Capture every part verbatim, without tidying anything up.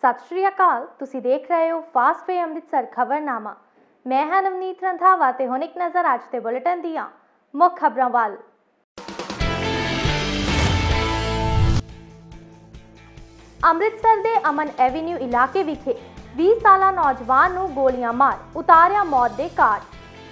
सत श्री अकाल, तुसी देख रहे हो फास्ट वे अमृतसर खबरनामा। मैं हां नवनीत रंधावा ते हुण एक नज़र अज दे बुलेटिन दीआं मुख खबरां वल। अमृतसर दे अमन एवेन्यू इलाके विखे बीस साला नौजवान नूं गोलियां मार उतारिया मौत दे घाट।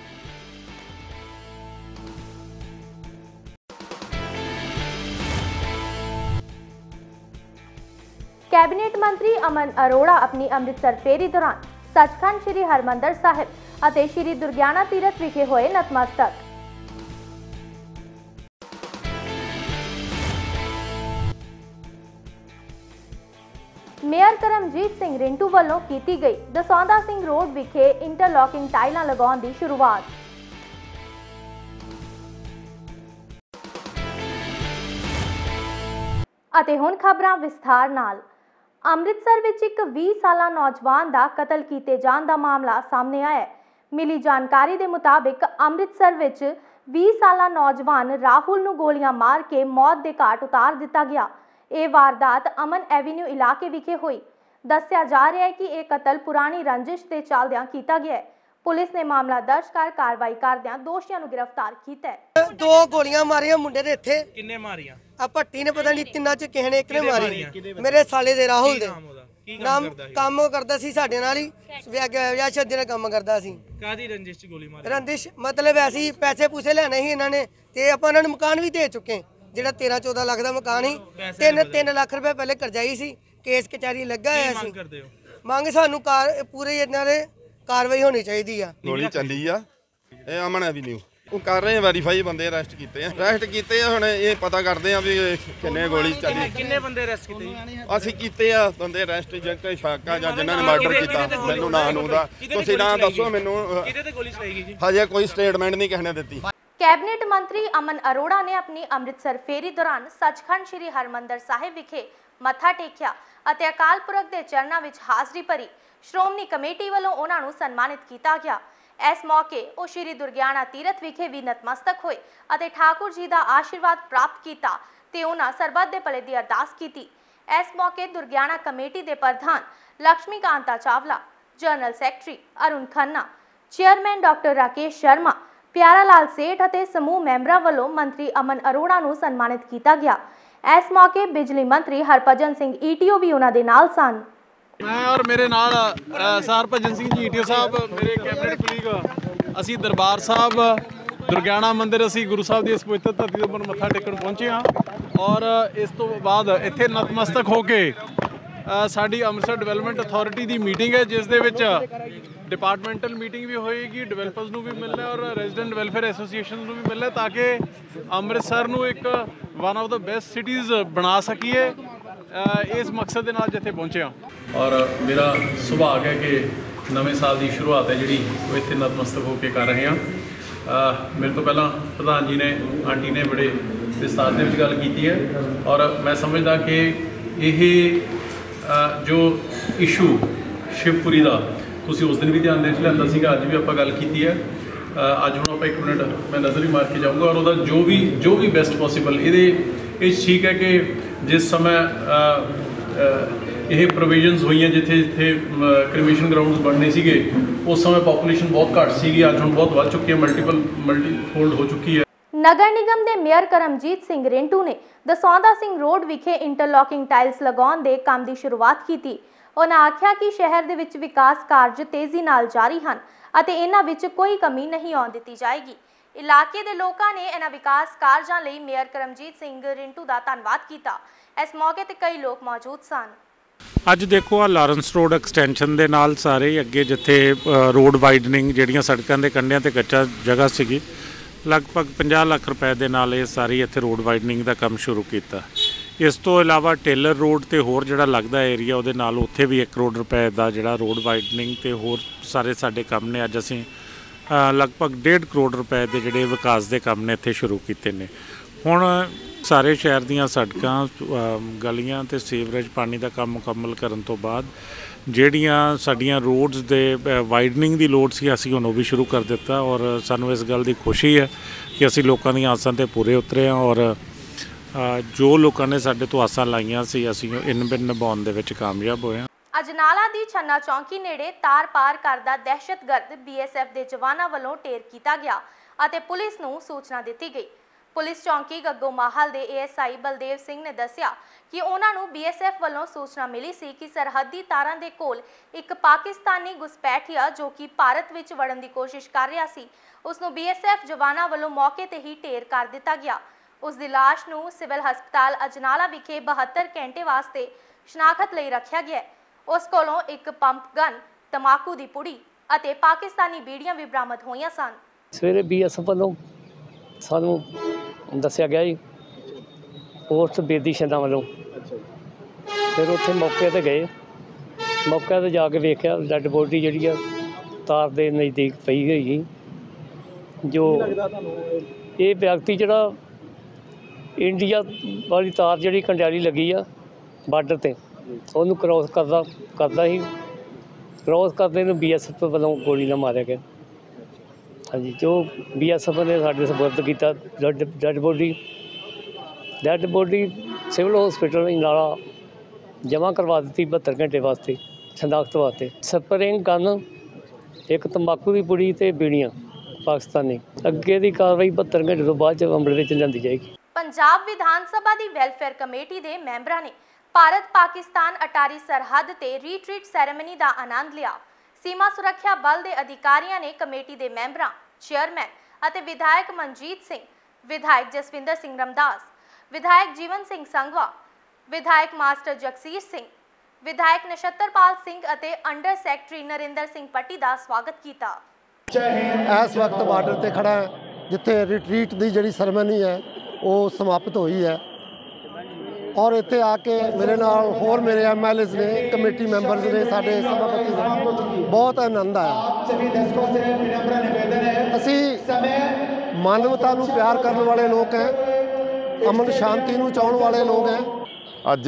कैबिनेट मंत्री अमन अरोड़ा अपनी अमृतसर फेरी दौरान सचखंड श्री हरमंदर साहिब और श्री दुर्गियाना तीरथ विखे होए नतमस्तक। मेयर करमजीत सिंह रिंटू वालों की गई दसौंदा सिंह रोड विखे इंटरलॉकिंग टाइलां लगाउण दी शुरुआत। ਅਤੇ ਹੁਣ खबरां विस्तार नाल। अमृतसर विच एक बीस साला नौजवान का कतल किए जाने का मामला सामने आया। मिली जानकारी के मुताबिक अमृतसर विच बीस साला नौजवान राहुल नूं गोलियां मार के मौत के घाट उतार दिता गया। यह वारदात अमन एवेन्यू इलाके विखे हुई। दस्सिया जा रहा है कि यह कतल पुरानी रंजिश के चलदियां किया गया है। पुलिस ने मामला दर्ज कर कार्रवाई करदियां दोषियों को गिरफ्तार किया। दो गोलियां मारियां मुंडे दे इत्थे। किन्ने मारियां? आ भट्टी ने पता नहीं तिन्ना च किसे ने एक ने मारी। मेरे साले दे राहुल दे नाम काम करदा सी, साडे नाल ही विआह शादी दा काम करदा सी। कादी रंजिश च गोली मारी? रंजिश मतलब ऐसी पैसे पूसे लेने ही इन्हां ने ते आपां इन्हां नूं मकान भी दे चुके। जेड़ा तेरह चौदह लाख दा मकान ही तीन तीन लाख रुपए पहले करजाई सी। केस कचहरी लगा होया सी। मंग सानू कार पूरे इन्हां दे कार्रवाई होनी चाहिए। गोली चली आ ਇਹ ਅਮਨ ਐਵੀਨਿਊ ਉਹ ਕਰ ਰਹੇ ਵੈਰੀਫਾਈ ਬੰਦੇ ਅਰੈਸਟ ਕੀਤੇ ਆ ਅਰੈਸਟ ਕੀਤੇ ਆ ਹੁਣ ਇਹ ਪਤਾ ਕਰਦੇ ਆ ਵੀ ਕਿੰਨੇ ਗੋਲੀ ਚੱਲੀ। ਕਿੰਨੇ ਬੰਦੇ ਅਰੈਸਟ ਕੀਤੇ? ਅਸੀਂ ਕੀਤੇ ਆ ਬੰਦੇ ਅਰੈਸਟ ਜਿੰਨੇ ਸ਼ੱਕ ਆ ਜਾਂ ਜਿਨ੍ਹਾਂ ਨੇ ਮਰਡਰ ਕੀਤਾ। ਮੈਨੂੰ ਨਾਂ ਨੂੰ ਦਾ ਤੁਸੀਂ ਨਾਂ ਦੱਸੋ ਮੈਨੂੰ। ਕਿਹਦੇ ਤੇ ਗੋਲੀ ਚਲਾਈ ਗਈ ਜੀ? ਹਜੇ ਕੋਈ ਸਟੇਟਮੈਂਟ ਨਹੀਂ ਕਿਸੇ ਨੇ ਦਿੱਤੀ। कैबिनेट मंत्री अमन अरोड़ा ने अपनी अमृतसर फेरी दौरान सचखंड श्री हरमंदर साहिब विखे मत्था टेकिया ਅਤੇ ਅਕਾਲ ਪੁਰਖ ਦੇ ਚਰਨਾਂ ਵਿੱਚ ਹਾਜ਼ਰੀ ਭਰੀ। ਸ਼੍ਰੋਮਣੀ ਕਮੇਟੀ ਵੱਲੋਂ ਉਹਨਾਂ ਨੂੰ ਸਨਮਾਨਿਤ ਕੀਤਾ ਗਿਆ। ਇਸ ਮੌਕੇ ਉਹ ਸ਼੍ਰੀ ਦੁਰਗਿਆਨਾ ਤੀਰਥ ਵਿਖੇ ਵੀ ਨਤਮਸਤਕ ਹੋਏ ਅਤੇ ਠਾकुर ਜੀ ਦਾ ਆਸ਼ੀਰਵਾਦ ਪ੍ਰਾਪਤ ਕੀਤਾ ਤੇ ਉਹਨਾਂ ਸਰਬੱਤ ਦੇ ਭਲੇ ਦੀ ਅਰਦਾਸ ਕੀਤੀ। ਇਸ ਮੌਕੇ ਦੁਰਗਿਆਨਾ ਕਮੇਟੀ ਦੇ ਪ੍ਰਧਾਨ Lakshmi Kanta Chawla, general secretary Arun Khanna, chairman doctor Rakesh Sharma, Pyara Lal सेठ और समूह मैंबरों वालों मंत्री अमन अरोड़ा नूं सन्मानित किया गया। इस मौके बिजली मंत्री हरभजन सिंह ईटीओ भी उन्हां दे नाल सन। मैं और मेरे नाल हरभजन सिंह जी ईटीओ साहब, मेरे कैबिनेट कुलीग, असी दरबार साहब दुर्गियाना मंदिर असी गुरु साहब की इस पवित्र धरती उपर मत्था टेकण पहुंचे हाँ। और इस तो बाद इत्थे नतमस्तक होके साडी अमृतसर डिवेलपमेंट अथॉरिटी की मीटिंग है, जिस दे विच डिपार्टमेंटल मीटिंग भी होएगी, डिवेलपर्स नूं भी मिलना और रेजिडेंट वेलफेयर एसोसीएशन नूं भी मिलना ताकि अमृतसर नूं एक one of the best cities बना सकीए। इस मकसद के नाल जिथे पहुंचे हाँ। और मेरा सुभाग है कि नवे साल की शुरुआत है जी वो इतने नतमस्तक होकर कर रहे हैं। मेरे तो पहला प्रधान जी ने आंटी ने बड़े विस्तार से गल की है और मैं समझदा कि यह जो इशू शिवपुरी का ਤੁਸੀਂ ਉਸ ਦਿਨ भी ध्यान ਦੇ ਲਿਆਂਦਾ ਸੀਗਾ, ਅੱਜ भी ਆਪਾਂ ਗੱਲ ਕੀਤੀ ਹੈ। ਅੱਜ ਹੁਣ ਆਪਾਂ ਇੱਕ ਮਿੰਟ ਮੈਂ ਨਜ਼ਰ ਵੀ ਮਾਰ ਕੇ ਜਾਊਂਗਾ ਔਰ ਉਹਦਾ ਜੋ ਵੀ ਜੋ ਵੀ ਬੈਸਟ ਪੋਸੀਬਲ ਇਹਦੇ ਇਹ ਠੀਕ ਹੈ ਕਿ ਜਿਸ ਸਮੇਂ ਇਹ ਪ੍ਰੋਵੀਜ਼ਨਸ ਹੋਈਆਂ ਜਿੱਥੇ ਜਿੱਥੇ ਕ੍ਰਿਮੀਨੇਸ਼ਨ ਗਰਾਊਂਡਸ ਬਣਨੇ ਸੀਗੇ ਉਸ ਸਮੇਂ ਪੋਪੂਲੇਸ਼ਨ ਬਹੁਤ ਘੱਟ ਸੀਗੀ, ਅੱਜ ਹੁਣ ਬਹੁਤ ਵੱਧ ਚੁੱਕੀ ਹੈ, ਮਲਟੀਪਲ ਮਲਟੀਫੋਲਡ ਹੋ ਚੁੱਕੀ ਹੈ। नगर निगम के मेयर करमजीत सिंह रिंटू ने दसौंदा सिंह रोड विखे इंटरलॉकिंग टाइल्स लगाउण दे काम की शुरुआत की। उन्होंने आख्या कि शहर दे विच विकास कार्य तेजी नाल जारी हैं और इन्हां विच कोई कमी नहीं आउण दित्ती जाएगी। इलाके दे लोकां ने इन्हां विकास कार्यां लई मेयर करमजीत सिंह रिंटू का धन्नवाद किया। इस मौके ते कई लोग मौजूद सन। ਅੱਜ ਦੇਖੋ ਆ ਲਾਰੈਂਸ ਰੋਡ ਐਕਸਟੈਂਸ਼ਨ ਦੇ ਨਾਲ ਸਾਰੇ ਅੱਗੇ ਜਿੱਥੇ ਰੋਡ ਵਾਈਡਨਿੰਗ ਜਿਹੜੀਆਂ ਸੜਕਾਂ ਦੇ ਕੰਢਿਆਂ ਤੇ ਕੱਚਾ ਜਗ੍ਹਾ ਸੀਗੀ, ਲਗਭਗ ਪੰਜਾਹ ਲੱਖ ਰੁਪਏ ਦੇ ਨਾਲ ਇਹ ਸਾਰੀ ਇੱਥੇ ਰੋਡ ਵਾਈਡਨਿੰਗ ਦਾ ਕੰਮ ਸ਼ੁਰੂ ਕੀਤਾ। ਇਸ ਤੋਂ ਇਲਾਵਾ ਟੇਲਰ ਰੋਡ ਤੇ ਹੋਰ ਜਿਹੜਾ ਲੱਗਦਾ ਏਰੀਆ ਉਹਦੇ ਨਾਲ ਉੱਥੇ ਵੀ ਇੱਕ ਕਰੋੜ ਰੁਪਏ ਦਾ ਜਿਹੜਾ ਰੋਡ ਵਾਈਡਨਿੰਗ ਤੇ ਹੋਰ ਸਾਰੇ ਸਾਡੇ ਕੰਮ ਨੇ। ਅੱਜ ਅਸੀਂ ਲਗਭਗ ਡੇਢ ਕਰੋੜ ਰੁਪਏ ਦੇ ਜਿਹੜੇ ਵਿਕਾਸ ਦੇ ਕੰਮ ਨੇ ਇੱਥੇ ਸ਼ੁਰੂ ਕੀਤੇ ਨੇ। ਹੁਣ ਸਾਰੇ ਸ਼ਹਿਰ ਦੀਆਂ ਸੜਕਾਂ, ਗਲੀਆਂ ਤੇ ਸੀਵਰੇਜ ਪਾਣੀ ਦਾ ਕੰਮ ਮੁਕੰਮਲ ਕਰਨ ਤੋਂ ਬਾਅਦ ਜਿਹੜੀਆਂ ਸਾਡੀਆਂ ਰੋਡਸ ਦੇ ਵਾਈਡਨਿੰਗ ਦੀ ਲੋੜ ਸੀ ਅਸੀਂ ਹੁਣ ਉਹ ਵੀ ਸ਼ੁਰੂ ਕਰ ਦਿੱਤਾ ਔਰ ਸਾਨੂੰ ਇਸ ਗੱਲ ਦੀ ਖੁਸ਼ੀ ਹੈ ਕਿ ਅਸੀਂ ਲੋਕਾਂ ਦੀਆਂ ਆਸਾਂ 'ਤੇ ਪੂਰੇ ਉਤਰੇ ਹਾਂ ਔਰ ਜੋ ਲੋਕਾਂ ਨੇ ਸਾਡੇ ਤੋਂ ਆਸਾਂ ਲਾਈਆਂ ਸੀ ਅਸੀਂ ਇਨ ਬਿਨ ਨਿਭਾਉਣ ਦੇ ਵਿੱਚ ਕਾਮਯਾਬ ਹੋਏ ਹਾਂ। ਅਜਨਾਲਾ ਦੀ ਛੰਨਾ ਚੌਂਕੀ ਨੇੜੇ ਤਾਰ ਪਾਰ ਕਰਦਾ ਦਹਿਸ਼ਤਗਰਦ ਬੀ ਐਸ ਐਫ ਦੇ ਜਵਾਨਾਂ ਵੱਲੋਂ ਢੇਰ ਕੀਤਾ ਗਿਆ ਅਤੇ ਪੁਲਿਸ ਨੂੰ ਸੂਚਨਾ ਦਿੱਤੀ ਗਈ। ਪੁਲਿਸ ਚੌਂਕੀ ਗੱਗੋ ਮਾਹਲ ਦੇ A S I Baldev Singh ਨੇ ਦੱਸਿਆ ਕਿ ਉਹਨਾਂ ਨੂੰ ਬੀ ਐਸ ਐਫ ਵੱਲੋਂ ਸੂਚਨਾ ਮਿਲੀ ਸੀ ਕਿ ਸਰਹੱਦੀ ਤਾਰਾਂ ਦੇ ਕੋਲ ਇੱਕ ਪਾਕਿਸਤਾਨੀ ਘੁਸਪੈਠੀਆ ਜੋ ਕਿ ਭਾਰਤ ਵਿੱਚ ਵੜਨ ਦੀ ਕੋਸ਼ਿਸ਼ ਕਰ ਰਿਹਾ ਸੀ, ਉਸ ਨੂੰ ਬੀ ਐਸ ਐਫ ਜਵਾਨਾਂ ਵੱਲੋਂ ਮੌਕੇ ਤੇ ਹੀ ਢੇਰ ਕਰ ਦਿੱਤਾ ਗਿਆ। ਉਸ ਦੀ ਲਾਸ਼ ਨੂੰ ਸਿਵਲ ਹਸਪਤਾਲ ਅਜਨਾਲਾ ਵਿਖੇ ਬਹੱਤਰ ਘੰਟੇ ਵਾਸਤੇ ਸ਼ਨਾਖਤ ਲਈ ਰੱਖਿਆ ਗਿਆ। ਉਸ ਕੋਲੋਂ ਇੱਕ ਪੰਪ ਗਨ, ਤਮਾਕੂ ਦੀ ਪੁੜੀ ਅਤੇ ਪਾਕਿਸਤਾਨੀ ਬੀੜੀਆਂ ਵੀ ਬਰਾਮਦ ਹੋਈਆਂ ਸਨ। ਸਵੇਰੇ ਬੀ ਐਸ ਐਫ ਵੱਲੋਂ ਸਾਨੂੰ ਦੱਸਿਆ ਗਿਆ ਜੀ ਉਸ ਬੇਦੀ ਛੰਨਾ ਵੱਲੋਂ। ਫਿਰ ਉੱਥੇ ਮੌਕੇ 'ਤੇ ਗਏ, ਮੌਕੇ 'ਤੇ ਜਾ ਕੇ ਵੇਖਿਆ ਡੈੱਡ ਬੋਡੀ ਜਿਹੜੀ ਆ ਤਾਰ ਦੇ ਨਜ਼ਦੀਕ ਪਈ ਹੋਈ ਸੀ। ਜੋ ਇਹ ਵਿਅਕਤੀ ਜਿਹੜਾ ਇੰਡੀਆ ਵਾਲੀ ਤਾਰ ਜਿਹੜੀ ਕੰਡਿਆਲੀ ਲੱਗੀ ਆ ਬਾਰਡਰ 'ਤੇ ਉਹਨੂੰ ਕ੍ਰੋਸ ਕਰਦਾ ਕਰਦਾ ਸੀ ਕ੍ਰੋਸ ਕਰਦੇ ਨੂੰ ਬੀ ਐਸ ਐਫ ਵੱਲੋਂ ਗੋਲੀ ਨਾਲ ਮਾਰਿਆ ਗਿਆ। ਹਾਂਜੀ, ਜੋ ਬੀ ਐਸ ਐਫ ਨੇ ਸਾਡੇ ਸਪੁਰਦ ਕੀਤਾ dead dead body dead body civil hospital Ajnala ਜਮ੍ਹਾਂ ਕਰਵਾ ਦਿੱਤੀ ਬਹੱਤਰ ਘੰਟੇ ਵਾਸਤੇ ਸ਼ਨਾਖਤ ਵਾਸਤੇ। ਸਪਰਿੰਗ ਗਨ, ਇੱਕ ਤੰਬਾਕੂ ਦੀ ਪੁੜੀ ਤੇ ਬੀੜੀਆਂ ਪਾਕਿਸਤਾਨੀ। ਅੱਗੇ ਦੀ ਕਾਰਵਾਈ ਬਹੱਤਰ ਘੰਟੇ ਤੋਂ ਬਾਅਦ 'ਚ ਅਮਲ ਵਿੱਚ ਲਿਆਂਦੀ ਜਾਏਗੀ। ਪੰਜਾਬ ਵਿਧਾਨ ਸਭਾ ਦੀ ਵੈਲਫੇਅਰ ਕਮੇਟੀ ਦੇ ਮੈਂਬਰਾਂ ਨੇ ਭਾਰਤ ਪਾਕਿਸਤਾਨ ਅਟਾਰੀ ਸਰਹੱਦ ਤੇ ਰੀਟਰੀਟ ਸੈਰੇਮਨੀ ਦਾ ਆਨੰਦ ਲਿਆ। ਸੀਮਾ ਸੁਰੱਖਿਆ ਬਲ ਦੇ ਅਧਿਕਾਰੀਆਂ ਨੇ ਕਮੇਟੀ ਦੇ ਮੈਂਬਰਾਂ, ਚੇਅਰਮੈਨ ਅਤੇ ਵਿਧਾਇਕ ਮਨਜੀਤ ਸਿੰਘ, ਵਿਧਾਇਕ ਜਸਵਿੰਦਰ ਸਿੰਘ ਰਮਦਾਸ, ਵਿਧਾਇਕ ਜੀਵਨ ਸਿੰਘ ਸੰਘਵਾ, ਵਿਧਾਇਕ ਮਾਸਟਰ ਜਗਸੀਰ ਸਿੰਘ, ਵਿਧਾਇਕ ਨਛੱਤਰਪਾਲ ਸਿੰਘ ਅਤੇ ਅੰਡਰ ਸੈਕਟਰੀ ਨਰਿੰਦਰ ਸਿੰਘ ਪੱਟੀ ਦਾ ਸਵਾਗਤ ਕੀਤਾ। ਇਸ ਵਕਤ ਬਾਰਡਰ ਤੇ ਖੜਾ ਹੈ ਜਿੱਥੇ ਰਿਟਰੀਟ ਦੀ ਜਿਹੜੀ ਸੈਰੇਮਨੀ ਹੈ ਉਹ ਸਮਾਪਤ ਹੋਈ ਹੈ ਔਰ ਇੱਥੇ ਆ ਕੇ ਮੇਰੇ ਨਾਲ ਹੋਰ ਮੇਰੇ ਐਮ ਐਲ ਏਜ਼ ਨੇ, ਕਮੇਟੀ ਮੈਂਬਰਸ ਨੇ, ਸਾਡੇ ਸਭਾਪਤੀ ਨੇ, ਬਹੁਤ ਆਨੰਦ ਆਇਆ। ਅਸੀਂ ਮਾਨਵਤਾ ਨੂੰ ਪਿਆਰ ਕਰਨ ਵਾਲੇ ਲੋਕ ਹੈ, ਅਮਨ ਸ਼ਾਂਤੀ ਨੂੰ ਚਾਹਣ ਵਾਲੇ ਲੋਕ ਹੈ। ਅੱਜ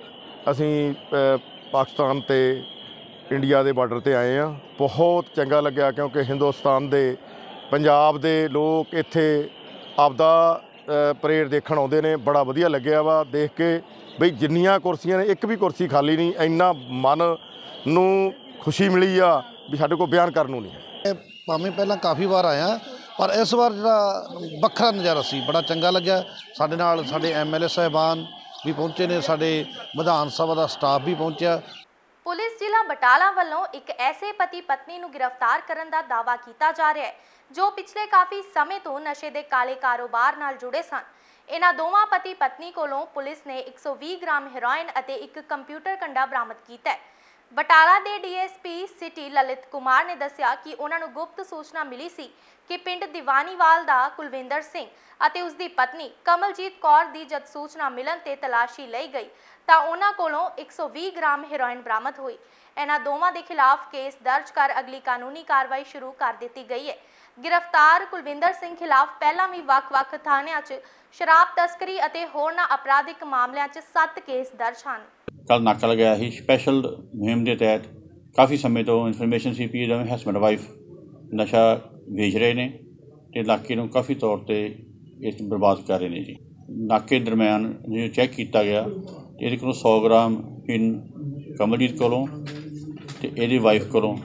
ਅਸੀਂ ਪਾਕਿਸਤਾਨ ਤੇ ਇੰਡੀਆ ਦੇ ਬਾਰਡਰ ਤੇ ਆਏ ਹਾਂ। ਬਹੁਤ ਚੰਗਾ ਲੱਗਿਆ ਕਿਉਂਕਿ ਹਿੰਦੁਸਤਾਨ ਦੇ ਪੰਜਾਬ ਦੇ ਲੋਕ ਇੱਥੇ ਆਪਦਾ ਪਰੇਡ ਦੇਖਣ ਆਉਂਦੇ ਨੇ। ਬੜਾ ਵਧੀਆ ਲੱਗਿਆ ਵਾ ਦੇਖ ਕੇ ਬਈ ਜਿੰਨੀਆਂ ਕੁਰਸੀਆਂ ਨੇ ਇੱਕ ਵੀ ਕੁਰਸੀ ਖਾਲੀ ਨਹੀਂ। ਇੰਨਾ ਮਨ ਨੂੰ ਖੁਸ਼ੀ ਮਿਲੀ ਆ ਵੀ ਸਾਡੇ ਕੋਲ ਬਿਆਨ ਕਰਨ ਨੂੰ ਨਹੀਂ ਹੈ। ਭਾਵੇਂ ਪਹਿਲਾਂ ਕਾਫੀ ਵਾਰ ਆਇਆ ਪਰ ਇਸ ਵਾਰ ਜਿਹੜਾ ਵੱਖਰਾ ਨਜ਼ਾਰਾ ਸੀ, ਬੜਾ ਚੰਗਾ ਲੱਗਿਆ। ਸਾਡੇ ਨਾਲ ਸਾਡੇ ਐਮ ਐਲ ਏ ਸਾਹਿਬਾਨ ਵੀ ਪਹੁੰਚੇ ਨੇ, ਸਾਡੇ ਵਿਧਾਨ ਸਭਾ ਦਾ ਸਟਾਫ ਵੀ ਪਹੁੰਚਿਆ। ਪੁਲਿਸ ਜ਼ਿਲ੍ਹਾ ਬਟਾਲਾ ਵੱਲੋਂ ਇੱਕ ਐਸੇ ਪਤੀ ਪਤਨੀ ਨੂੰ ਗ੍ਰਿਫਤਾਰ ਕਰਨ ਦਾ ਦਾਅਵਾ ਕੀਤਾ ਜਾ ਰਿਹਾ ਹੈ ਜੋ ਪਿਛਲੇ ਕਾਫੀ ਸਮੇਂ ਤੋਂ ਨਸ਼ੇ ਦੇ ਕਾਲੇ ਕਾਰੋਬਾਰ ਨਾਲ ਜੁੜੇ ਸਨ। ਇਹਨਾਂ ਦੋਵਾਂ ਪਤੀ ਪਤਨੀ ਕੋਲੋਂ ਪੁਲਿਸ ਨੇ ਇੱਕ ਸੌ ਵੀਹ ਗ੍ਰਾਮ ਹੈਰੋਇਨ ਅਤੇ ਇੱਕ ਕੰਪਿਊਟਰ ਕੰਡਾ ਬਰਾਮਦ ਕੀਤਾ ਹੈ। ਬਟਾਲਾ ਦੇ D S P city Lalit Kumar ਨੇ ਦੱਸਿਆ ਕਿ ਉਹਨਾਂ ਨੂੰ ਗੁਪਤ ਸੂਚਨਾ ਮਿਲੀ ਸੀ ਕਿ ਪਿੰਡ ਦੀਵਾਨੀਵਾਲ ਦਾ ਕੁਲਵਿੰਦਰ ਸਿੰਘ ਅਤੇ ਉਸ ਦੀ ਪਤਨੀ ਕਮਲਜੀਤ ਕੌਰ ਦੀ ਜਦ ਸੂਚਨਾ ਮਿਲਣ ਤੇ ਤਲਾਸ਼ੀ ਲਈ ਗਈ ਤਾਂ ਉਹਨਾਂ ਕੋਲੋਂ ਇੱਕ ਸੌ ਵੀਹ ਗ੍ਰਾਮ ਹੈਰੋਇਨ ਬਰਾਮਦ ਹੋਈ। ਇਹਨਾਂ ਦੋਵਾਂ ਦੇ ਖਿਲਾਫ ਕੇਸ ਦਰਜ ਕਰ ਅਗਲੀ ਕਾਨੂੰਨੀ ਕਾਰਵਾਈ ਸ਼ੁਰੂ ਕਰ ਦਿੱਤੀ ਗਈ ਹੈ। गिरफ्तार कुलविंदर सिंह खिलाफ पहला भी ਵੱਖ-ਵੱਖ थानिਆਂ 'ਚ शराब तस्करी ਅਤੇ ਹੋਰਨਾਂ ਅਪਰਾਧਿਕ ਮਾਮਲਿਆਂ 'ਚ ਸੱਤ ਕੇਸ ਦਰਜ ਹਨ। ਕੱਲ ਨਾਕਾ ਲਗਾਇਆ ਸੀ ਸਪੈਸ਼ਲ ਮੁਹਿੰਮ ਦੇ ਤਹਿਤ। ਕਾਫੀ ਸਮੇਂ ਤੋਂ ਇਨਫੋਰਮੇਸ਼ਨ ਸੀ ਪੀ ਜਿਵੇਂ ਹਸਬੈਂਡ ਵਾਈਫ ਨਸ਼ਾ ਵੇਚ ਰਹੇ ਨੇ ਤੇ ਇਲਾਕੇ ਨੂੰ ਕਾਫੀ ਤੌਰ ਤੇ ਇਸ ਬਰਬਾਦ ਕਰ ਰਹੇ ਨੇ ਜੀ। ਨਾਕੇ ਦਰਮਿਆਨ ਜੇ ਚੈੱਕ ਕੀਤਾ ਗਿਆ ਤੇ ਇਹਦੇ ਕੋਲੋਂ ਸੌ ਗ੍ਰਾਮ ਪਿਨ ਕਮਲਜੀਤ ਕੋਲੋਂ ਤੇ ਇਹਦੀ ਵਾਈਫ ਕੋਲੋਂ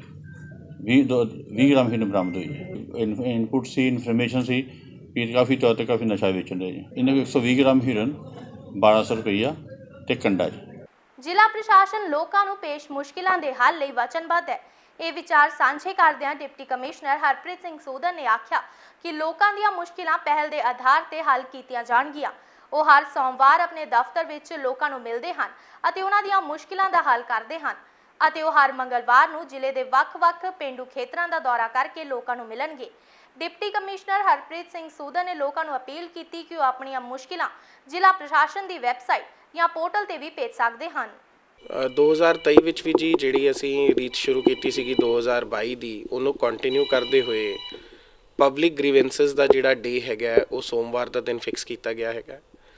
ਵੀਹ ਦੋ ਵੀਹ ਗ੍ਰਾਮ ਹਿਰਨ ਬਰਾਮਦ ਹੋਈ ਹੈ। ਇਨਪੁਟ ਸੀ ਇਨਫੋਰਮੇਸ਼ਨ ਸੀ ਵੀ ਕਾਫੀ ਤੌਰ 'ਤੇ ਕਾਫੀ ਨਸ਼ਾ ਵੇਚਣ ਦੇ ਜੀ। ਇਹਨਾਂ ਕੋਲ ਇੱਕ ਸੌ ਵੀਹ ਗ੍ਰਾਮ ਹਿਰਨ ਬਾਰਾਂ ਸੌ ਰੁਪਈਆ ਤੇ ਕੰਡਾ ਜੀ। ਜ਼ਿਲ੍ਹਾ ਪ੍ਰਸ਼ਾਸਨ ਲੋਕਾਂ ਨੂੰ ਪੇਸ਼ ਮੁਸ਼ਕਿਲਾਂ ਦੇ ਹੱਲ ਲਈ ਵਚਨਬੱਧ ਹੈ। ਇਹ ਵਿਚਾਰ ਸਾਂਝੇ ਕਰਦਿਆਂ ਡਿਪਟੀ ਕਮਿਸ਼ਨਰ ਹਰਪ੍ਰੀਤ ਸਿੰਘ ਸੂਦਰ ਨੇ ਆਖਿਆ ਕਿ ਲੋਕਾਂ ਦੀਆਂ ਮੁਸ਼ਕਿਲਾਂ ਪਹਿਲ ਦੇ ਆਧਾਰ ਤੇ ਹੱਲ ਕੀਤੀਆਂ ਜਾਣਗੀਆਂ। ਉਹ ਹਰ ਸੋਮਵਾਰ ਆਪਣੇ ਦਫ਼ਤਰ ਵਿੱਚ ਲੋਕਾਂ ਨੂੰ ਮਿਲਦੇ ਹਨ ਅਤੇ ਉਹਨਾਂ ਦੀਆਂ ਮੁਸ਼ਕਿਲਾਂ ਦਾ ਹੱਲ ਕਰਦੇ ਹਨ ਅਤੇ ਉਹ ਹਰ ਮੰਗਲਵਾਰ ਨੂੰ ਜ਼ਿਲ੍ਹੇ ਦੇ ਵੱਖ-ਵੱਖ ਪਿੰਡੂ ਖੇਤਰਾਂ ਦਾ ਦੌਰਾ ਕਰਕੇ ਲੋਕਾਂ ਨੂੰ ਮਿਲਣਗੇ। डिप्टी कमिश्नर हरप्रीत सिंह सूदर ने लोगों को अपील की कि वह अपन मुश्किलां जिला प्रशासन की वैबसाइट या पोर्टल ते भी भेज सकते हैं। दो हज़ार तेई विच भी जी जिहड़ी असीं रीच शुरू की सी दो हज़ार बाई की उन्होंने कंटिन्यू करते हुए पब्लिक ग्रीवेंसिस का जिहड़ा डे हैगा वो सोमवार का दिन फिक्स किया गया है।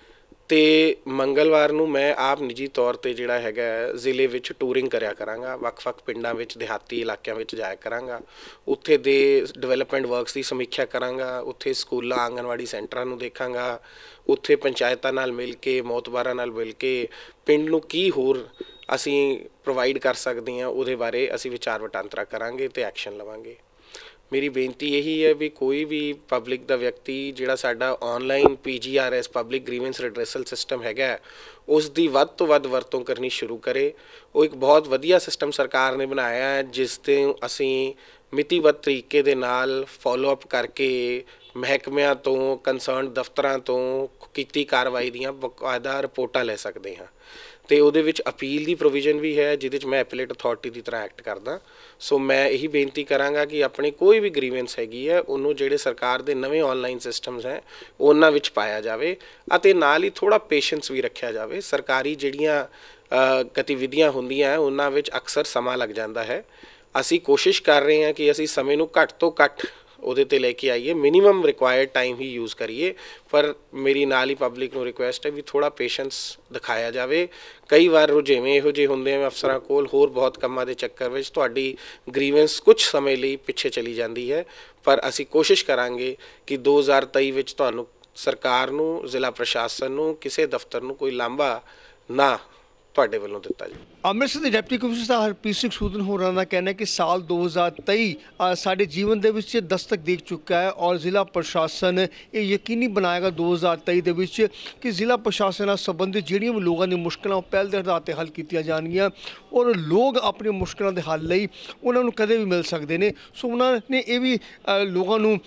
ਤੇ ਮੰਗਲਵਾਰ ਨੂੰ ਮੈਂ ਆਪ ਨਿੱਜੀ ਤੌਰ ਤੇ ਜਿਹੜਾ ਹੈਗਾ ਜ਼ਿਲ੍ਹੇ ਵਿੱਚ ਟੂਰਿੰਗ ਕਰਿਆ ਕਰਾਂਗਾ, ਵੱਖ-ਵੱਖ ਪਿੰਡਾਂ ਵਿੱਚ, ਦਿਹਾਤੀ ਇਲਾਕਿਆਂ ਵਿੱਚ ਜਾਇਆ ਕਰਾਂਗਾ, ਉੱਥੇ ਦੇ ਡਿਵੈਲਪਮੈਂਟ ਵਰਕਸ ਦੀ ਸਮੀਖਿਆ ਕਰਾਂਗਾ, ਉੱਥੇ ਸਕੂਲਾਂ ਆਂਗਣਵਾੜੀ ਸੈਂਟਰਾਂ ਨੂੰ ਦੇਖਾਂਗਾ, ਉੱਥੇ ਪੰਚਾਇਤਾਂ ਨਾਲ ਮਿਲ ਕੇ, ਮੌਤਬਾਰਾਂ ਨਾਲ ਮਿਲ ਕੇ ਪਿੰਡ ਨੂੰ ਕੀ ਹੋਰ ਅਸੀਂ ਪ੍ਰੋਵਾਈਡ ਕਰ ਸਕਦੇ ਹਾਂ ਉਹਦੇ ਬਾਰੇ ਅਸੀਂ ਵਿਚਾਰ ਵਟਾਂਦਰਾ ਕਰਾਂਗੇ ਤੇ ਐਕਸ਼ਨ ਲਵਾਂਗੇ। ਮੇਰੀ ਬੇਨਤੀ ਇਹੀ ਹੈ ਵੀ ਕੋਈ ਵੀ ਪਬਲਿਕ ਦਾ ਵਿਅਕਤੀ ਜਿਹੜਾ ਸਾਡਾ online P G R S public grievance redressal system ਹੈਗਾ ਉਸ ਦੀ ਵੱਧ ਤੋਂ ਵੱਧ ਵਰਤੋਂ ਕਰਨੀ ਸ਼ੁਰੂ ਕਰੇ। ਉਹ ਇੱਕ ਬਹੁਤ ਵਧੀਆ ਸਿਸਟਮ ਸਰਕਾਰ ਨੇ ਬਣਾਇਆ ਹੈ ਜਿਸ ਤੇ ਅਸੀਂ ਮਿਤੀਬੱਧ ਤਰੀਕੇ ਦੇ ਨਾਲ ਫੋਲੋ ਅਪ ਕਰਕੇ ਮਹਿਕਮਿਆਂ ਤੋਂ, ਕੰਸਰਨ ਦਫ਼ਤਰਾਂ ਤੋਂ ਕੀਤੀ ਕਾਰਵਾਈ ਦੀਆਂ ਬਕਾਇਦਾ ਰਿਪੋਰਟਾਂ ਲੈ ਸਕਦੇ ਹਾਂ ਤੇ ਉਹਦੇ ਵਿੱਚ ਅਪੀਲ ਦੀ ਪ੍ਰੋਵੀਜ਼ਨ ਵੀ ਹੈ ਜਿਹਦੇ 'ਚ ਮੈਂ ਐਪੀਲੇਟ ਅਥਾਰਟੀ ਦੀ ਤਰ੍ਹਾਂ ਐਕਟ ਕਰਦਾ। ਸੋ ਮੈਂ ਇਹੀ ਬੇਨਤੀ ਕਰਾਂਗਾ ਕਿ ਆਪਣੀ ਕੋਈ ਵੀ ਗ੍ਰੀਵੈਂਸ ਹੈਗੀ ਹੈ ਉਹਨੂੰ ਜਿਹੜੇ ਸਰਕਾਰ ਦੇ ਨਵੇਂ ਆਨਲਾਈਨ ਸਿਸਟਮਸ ਹੈ ਉਹਨਾਂ ਵਿੱਚ ਪਾਇਆ ਜਾਵੇ ਅਤੇ ਨਾਲ ਹੀ ਥੋੜ੍ਹਾ ਪੇਸ਼ੈਂਸ ਵੀ ਰੱਖਿਆ ਜਾਵੇ। ਸਰਕਾਰੀ ਜਿਹੜੀਆਂ ਗਤੀਵਿਧੀਆਂ ਹੁੰਦੀਆਂ ਉਹਨਾਂ ਵਿੱਚ ਅਕਸਰ ਸਮਾਂ ਲੱਗ ਜਾਂਦਾ ਹੈ। ਅਸੀਂ ਕੋਸ਼ਿਸ਼ ਕਰ ਰਹੇ ਹਾਂ ਕਿ ਅਸੀਂ ਸਮੇਂ ਨੂੰ ਘੱਟ ਤੋਂ ਘੱਟ ਉਹਦੇ 'ਤੇ ਲੈ ਕੇ ਆਈਏ, ਮਿਨੀਮਮ ਰਿਕੁਆਇਰਡ ਟਾਈਮ ਹੀ ਯੂਜ਼ ਕਰੀਏ। ਪਰ ਮੇਰੀ ਨਾਲ ਹੀ ਪਬਲਿਕ ਨੂੰ ਰਿਕੁਐਸਟ ਹੈ ਵੀ ਥੋੜ੍ਹਾ ਪੇਸ਼ੈਂਸ ਦਿਖਾਇਆ ਜਾਵੇ। ਕਈ ਵਾਰ ਰੁਝੇਵੇਂ ਇਹੋ ਜਿਹੇ ਹੁੰਦੇ ਆ ਅਫਸਰਾਂ ਕੋਲ ਹੋਰ ਬਹੁਤ ਕੰਮਾਂ ਦੇ ਚੱਕਰ ਵਿੱਚ ਤੁਹਾਡੀ ਗ੍ਰੀਵੈਂਸ ਕੁਝ ਸਮੇਂ ਲਈ ਪਿੱਛੇ ਚਲੀ ਜਾਂਦੀ ਹੈ, ਪਰ ਅਸੀਂ ਕੋਸ਼ਿਸ਼ ਕਰਾਂਗੇ ਕਿ ਦੋ ਹਜ਼ਾਰ ਤੇਈ ਵਿੱਚ ਤੁਹਾਨੂੰ ਸਰਕਾਰ ਨੂੰ, ਜ਼ਿਲ੍ਹਾ ਪ੍ਰਸ਼ਾਸਨ ਨੂੰ, ਕਿਸੇ ਦਫ਼ਤਰ ਨੂੰ ਕੋਈ ਲਾਂਭਾ ਨਾ ਤੁਹਾਡੇ ਵੱਲੋਂ ਦਿੱਤਾ ਜਾਵੇ। ਅੰਮ੍ਰਿਤਸਰ ਦੇ ਡਿਪਟੀ ਕਮਿਸ਼ਨਰ ਹਰਪ੍ਰੀਤ ਸਿੰਘ ਸੂਦਨ ਹੋਰਾਂ ਦਾ ਕਹਿਣਾ ਹੈ ਕਿ ਸਾਲ ਦੋ ਹਜ਼ਾਰ ਤੇਈ ਸਾਡੇ ਜੀਵਨ ਦੇ ਵਿੱਚ ਦਸਤਕ ਦੇ ਚੁੱਕਾ ਹੈ ਔਰ ਜ਼ਿਲ੍ਹਾ ਪ੍ਰਸ਼ਾਸਨ ਇਹ ਯਕੀਨੀ ਬਣਾਏਗਾ ਦੋ ਹਜ਼ਾਰ ਤੇਈ ਦੇ ਵਿੱਚ ਕਿ ਜ਼ਿਲ੍ਹਾ ਪ੍ਰਸ਼ਾਸਨ ਨਾਲ ਸੰਬੰਧਿਤ ਜਿਹੜੀਆਂ ਵੀ ਲੋਕਾਂ ਦੀਆਂ ਮੁਸ਼ਕਲਾਂ ਉਹ ਪਹਿਲ ਦੇ ਆਧਾਰ 'ਤੇ ਹੱਲ ਕੀਤੀਆਂ ਜਾਣਗੀਆਂ ਔਰ ਲੋਕ ਆਪਣੀਆਂ ਮੁਸ਼ਕਲਾਂ ਦੇ ਹੱਲ ਲਈ ਉਹਨਾਂ ਨੂੰ ਕਦੇ ਵੀ ਮਿਲ ਸਕਦੇ ਨੇ। ਸੋ ਉਹਨਾਂ ਨੇ ਇਹ ਵੀ ਲੋਕਾਂ ਨੂੰ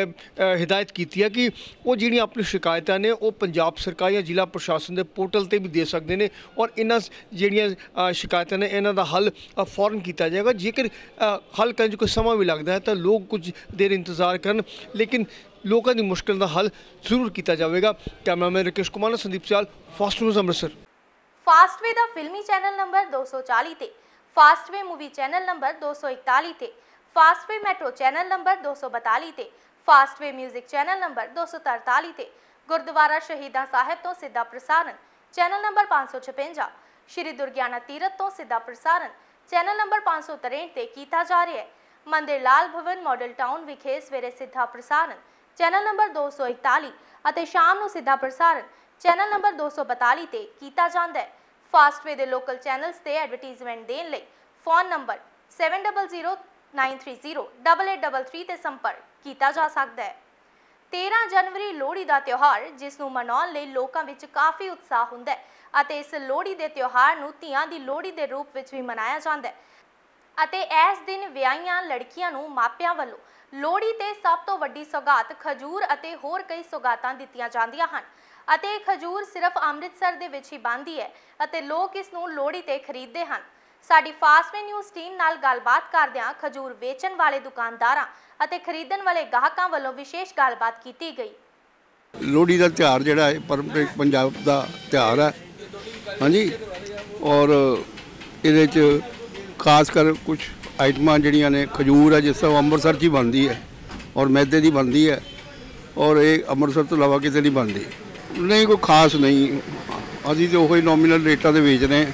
ਹਿਦਾਇਤ ਕੀਤੀ ਹੈ ਕਿ ਉਹ ਜਿਹੜੀਆਂ ਆਪਣੀਆਂ ਸ਼ਿਕਾਇਤਾਂ ਨੇ ਉਹ ਪੰਜਾਬ ਸਰਕਾਰ ਜਾਂ ਜ਼ਿਲ੍ਹਾ ਪ੍ਰਸ਼ਾਸਨ ਦੇ ਪੋਰਟਲ 'ਤੇ ਵੀ ਦੇ ਸਕਦੇ ਨੇ ਔਰ ਇਹਨਾਂ ਜਿਹੜੀਆਂ ਸ਼ਿਕਾਇਤਾਂ ਨੇ ਇਹਨਾਂ ਦਾ ਹੱਲ ਫੌਰਨ ਕੀਤਾ ਜਾਏਗਾ। ਜੇਕਰ ਹੱਲ ਕਰਨ 'ਚ ਕੋਈ ਸਮਾਂ ਵੀ ਲੱਗਦਾ ਹੈ ਤਾਂ ਲੋਕ ਕੁਝ ਦੇਰ ਇੰਤਜ਼ਾਰ ਕਰਨ, ਲੇਕਿਨ ਲੋਕਾਂ ਦੀ ਮੁਸ਼ਕਿਲ ਦਾ ਹੱਲ ਜ਼ਰੂਰ ਕੀਤਾ ਜਾਵੇਗਾ। ਕੈਮਰਾਮੈਨ ਰਕੇਸ਼ ਕੁਮਾਰ ਨਾਲ Sandeep Sial, fast news Amritsar. Fastway ਦਾ ਫਿਲਮੀ ਚੈਨਲ ਨੰਬਰ ਦੋ ਸੌ ਚਾਲੀ ਤੇ, ਫਾਸਟਵੇ ਮੂਵੀ ਚੈਨਲ ਨੰਬਰ ਦੋ ਸੌ ਇਕਤਾਲੀ ਤੇ, ਫਾਸਟਵੇ ਮੈਟਰੋ ਚੈਨਲ ਨੰਬਰ ਦੋ ਸੌ ਬਤਾਲੀ ਤੇ, ਫਾਸਟਵੇ ਮਿਊਜ਼ਿਕ ਚੈਨਲ ਨੰਬਰ ਦੋ ਸੌ ਤਰਤਾਲੀ ਤੇ, ਗੁਰਦੁਆਰਾ ਸ਼ਹੀਦਾਂ ਸਾਹਿਬ ਤੋਂ ਸਿੱਧਾ ਪ੍ਰਸਾਰਣ ਚੈਨਲ ਨੰਬਰ ਪੰਜ ਸੌ ਛਪੰਜਾ, ਸ਼੍ਰੀ ਦੁਰਗਿਆਨਾ ਤੀਰਥ ਤੋਂ ਸਿੱਧਾ ਪ੍ਰਸਾਰਣ ਚੈਨਲ ਨੰਬਰ ਪੰਜ ਸੌ ਤਰੇਂਹਠ ਤੇ ਕੀਤਾ ਜਾ ਰਿਹਾ ਹੈ। ਮੰਦਿਰ ਲਾਲ ਭਵਨ ਮਾਡਲ ਟਾਊਨ ਵਿਖੇ ਸਵੇਰੇ ਸਿੱਧਾ ਪ੍ਰਸਾਰਣ ਚੈਨਲ ਨੰਬਰ ਦੋ ਸੌ ਇਕਤਾਲੀ ਅਤੇ ਸ਼ਾਮ ਨੂੰ ਸਿੱਧਾ ਪ੍ਰਸਾਰਣ ਚੈਨਲ ਨੰਬਰ ਦੋ ਸੌ ਬਤਾਲੀ ਤੇ ਕੀਤਾ ਜਾਂਦਾ ਹੈ। ਫਾਸਟਵੇ ਦੇ ਲੋਕਲ ਚੈਨਲਸ ਤੇ ਐਡਵਰਟਾਈਜ਼ਮੈਂਟ ਦੇਣ ਲਈ phone number seven zero zero nine three zero double eight double three ਤੇ ਸੰਪਰਕ ਕੀਤਾ ਜਾ ਸਕਦਾ ਹੈ। ਤੇਰ੍ਹਾਂ ਜਨਵਰੀ ਲੋਹੜੀ ਦਾ ਤਿਉਹਾਰ ਜਿਸ ਨੂੰ ਮਨਾਉਣ ਲਈ ਲੋਕਾਂ ਵਿੱਚ ਕਾਫੀ ਉਤਸ਼ਾਹ ਹੁੰਦਾ ਹੈ ਅਤੇ ਇਸ ਲੋਹੜੀ ਦੇ ਤਿਉਹਾਰ ਨੂੰ ਧੀਆਂ ਦੀ ਲੋਹੜੀ ਦੇ ਰੂਪ ਵਿੱਚ ਵੀ ਮਨਾਇਆ ਜਾਂਦਾ ਹੈ ਅਤੇ ਇਸ ਦਿਨ ਵਿਆਹੀਆਂ ਲੜਕੀਆਂ ਨੂੰ ਮਾਪਿਆਂ ਵੱਲੋਂ ਲੋਹੜੀ ਤੇ ਸਭ ਤੋਂ ਵੱਡੀ ਸੌਗਾਤ ਖਜੂਰ ਅਤੇ ਹੋਰ ਕਈ ਸੌਗਾਤਾਂ ਦਿੱਤੀਆਂ ਜਾਂਦੀਆਂ ਹਨ ਅਤੇ ਇਹ ਖਜੂਰ ਸਿਰਫ ਅੰਮ੍ਰਿਤਸਰ ਦੇ ਵਿੱਚ ਹੀ ਬਣਦੀ ਹੈ ਅਤੇ ਲੋਕ ਇਸ ਨੂੰ ਲੋਹੜੀ ਤੇ ਖਰੀਦਦੇ ਹਨ। ਸਾਡੀ ਫਾਸਟਵੇ ਨਿਊਜ਼ ਟੀਮ ਨਾਲ ਗੱਲਬਾਤ ਕਰਦਿਆਂ ਖਜੂਰ ਵੇਚਣ ਵਾਲੇ ਦੁਕਾਨਦਾਰਾਂ ਅਤੇ ਖਰੀਦਣ ਵਾਲੇ ਗਾਹਕਾਂ ਵੱਲੋਂ ਵਿਸ਼ੇਸ਼ ਗੱਲਬਾਤ ਕੀਤੀ ਗਈ। ਲੋਹੜੀ ਦਾ ਤਿਉਹਾਰ ਜਿਹੜਾ ਹੈ ਪਰੰਪਰਿਕ ਪੰਜਾਬ ਦਾ ਤਿਉਹਾਰ ਹੈ, ਹਾਂਜੀ, ਔਰ ਇਹਦੇ 'ਚ ਖਾਸ ਕਰ ਕੁਝ ਆਈਟਮਾਂ ਜਿਹੜੀਆਂ ਨੇ ਖਜੂਰ ਹੈ ਜਿਸ ਤਰ੍ਹਾਂ ਅੰਮ੍ਰਿਤਸਰ 'ਚ ਹੀ ਬਣਦੀ ਹੈ ਔਰ ਮੈਦੇ ਦੀ ਬਣਦੀ ਹੈ ਔਰ ਇਹ ਅੰਮ੍ਰਿਤਸਰ ਤੋਂ ਇਲਾਵਾ ਕਿਤੇ ਨਹੀਂ ਬਣਦੀ। ਨਹੀਂ ਕੋਈ ਖਾਸ ਨਹੀਂ, ਅਸੀਂ ਤਾਂ ਉਹੀ ਨੋਮੀਨਲ ਰੇਟਾਂ 'ਤੇ ਵੇਚ ਰਹੇ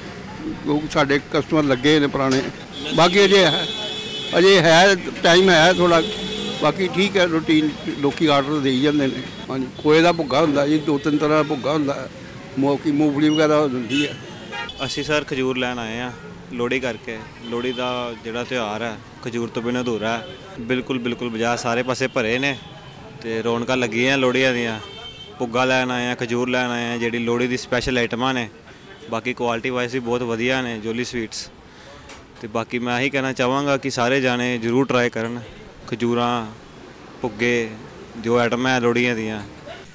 ਹਾਂ, ਸਾਡੇ ਕਸਟਮਰ ਲੱਗੇ ਨੇ ਪੁਰਾਣੇ। ਬਾਕੀ ਅਜੇ ਹੈ ਅਜੇ ਹੈ ਟਾਈਮ ਹੈ ਥੋੜ੍ਹਾ, ਬਾਕੀ ਠੀਕ ਹੈ, ਰੂਟੀਨ ਲੋਕੀ ਆਰਡਰ ਦੇਈ ਜਾਂਦੇ ਨੇ। ਹਾਂਜੀ, ਖੋਏ ਦਾ ਭੁੱਗਾ ਹੁੰਦਾ ਜੀ, ਦੋ ਤਿੰਨ ਤਰ੍ਹਾਂ ਦਾ ਭੁੱਗਾ ਹੁੰਦਾ, ਮੋਕੀ ਮੂੰਗਫਲੀ ਵਗੈਰਾ ਹੁੰਦੀ ਹੈ। ਅਸੀਂ ਸਰ ਖਜੂਰ ਲੈਣ ਆਏ ਹਾਂ ਲੋਹੜੀ ਕਰਕੇ। ਲੋਹੜੀ ਦਾ ਜਿਹੜਾ ਤਿਉਹਾਰ ਹੈ ਖਜੂਰ ਤੋਂ ਬਿਨਾਂ ਅਧੂਰਾ ਹੈ। ਬਿਲਕੁਲ ਬਿਲਕੁਲ ਬਾਜ਼ਾਰ ਸਾਰੇ ਪਾਸੇ ਭਰੇ ਨੇ ਅਤੇ ਰੌਣਕਾਂ ਲੱਗੀਆਂ ਲੋਹੜੀਆਂ ਦੀਆਂ। ਭੁੱਗਾ ਲੈਣ ਆਏ ਹਾਂ, ਖਜੂਰ ਲੈਣ ਆਏ ਹਾਂ, ਜਿਹੜੀ ਲੋਹੜੀ ਦੀ ਸਪੈਸ਼ਲ ਆਈਟਮਾਂ ਨੇ। ਬਾਕੀ ਕੁਆਲਿਟੀ ਵਾਈਜ਼ ਵੀ ਬਹੁਤ ਵਧੀਆ ਨੇ ਜੋਲੀ ਸਵੀਟਸ। ਅਤੇ ਬਾਕੀ ਮੈਂ ਇਹੀ ਕਹਿਣਾ ਚਾਹਾਂਗਾ ਕਿ ਸਾਰੇ ਜਾਣੇ ਜ਼ਰੂਰ ਟਰਾਈ ਕਰਨ ਖਜੂਰਾਂ, ਭੁੱਗੇ, ਜੋ ਆਈਟਮਾਂ ਹੈ ਲੋਹੜੀਆਂ ਦੀਆਂ।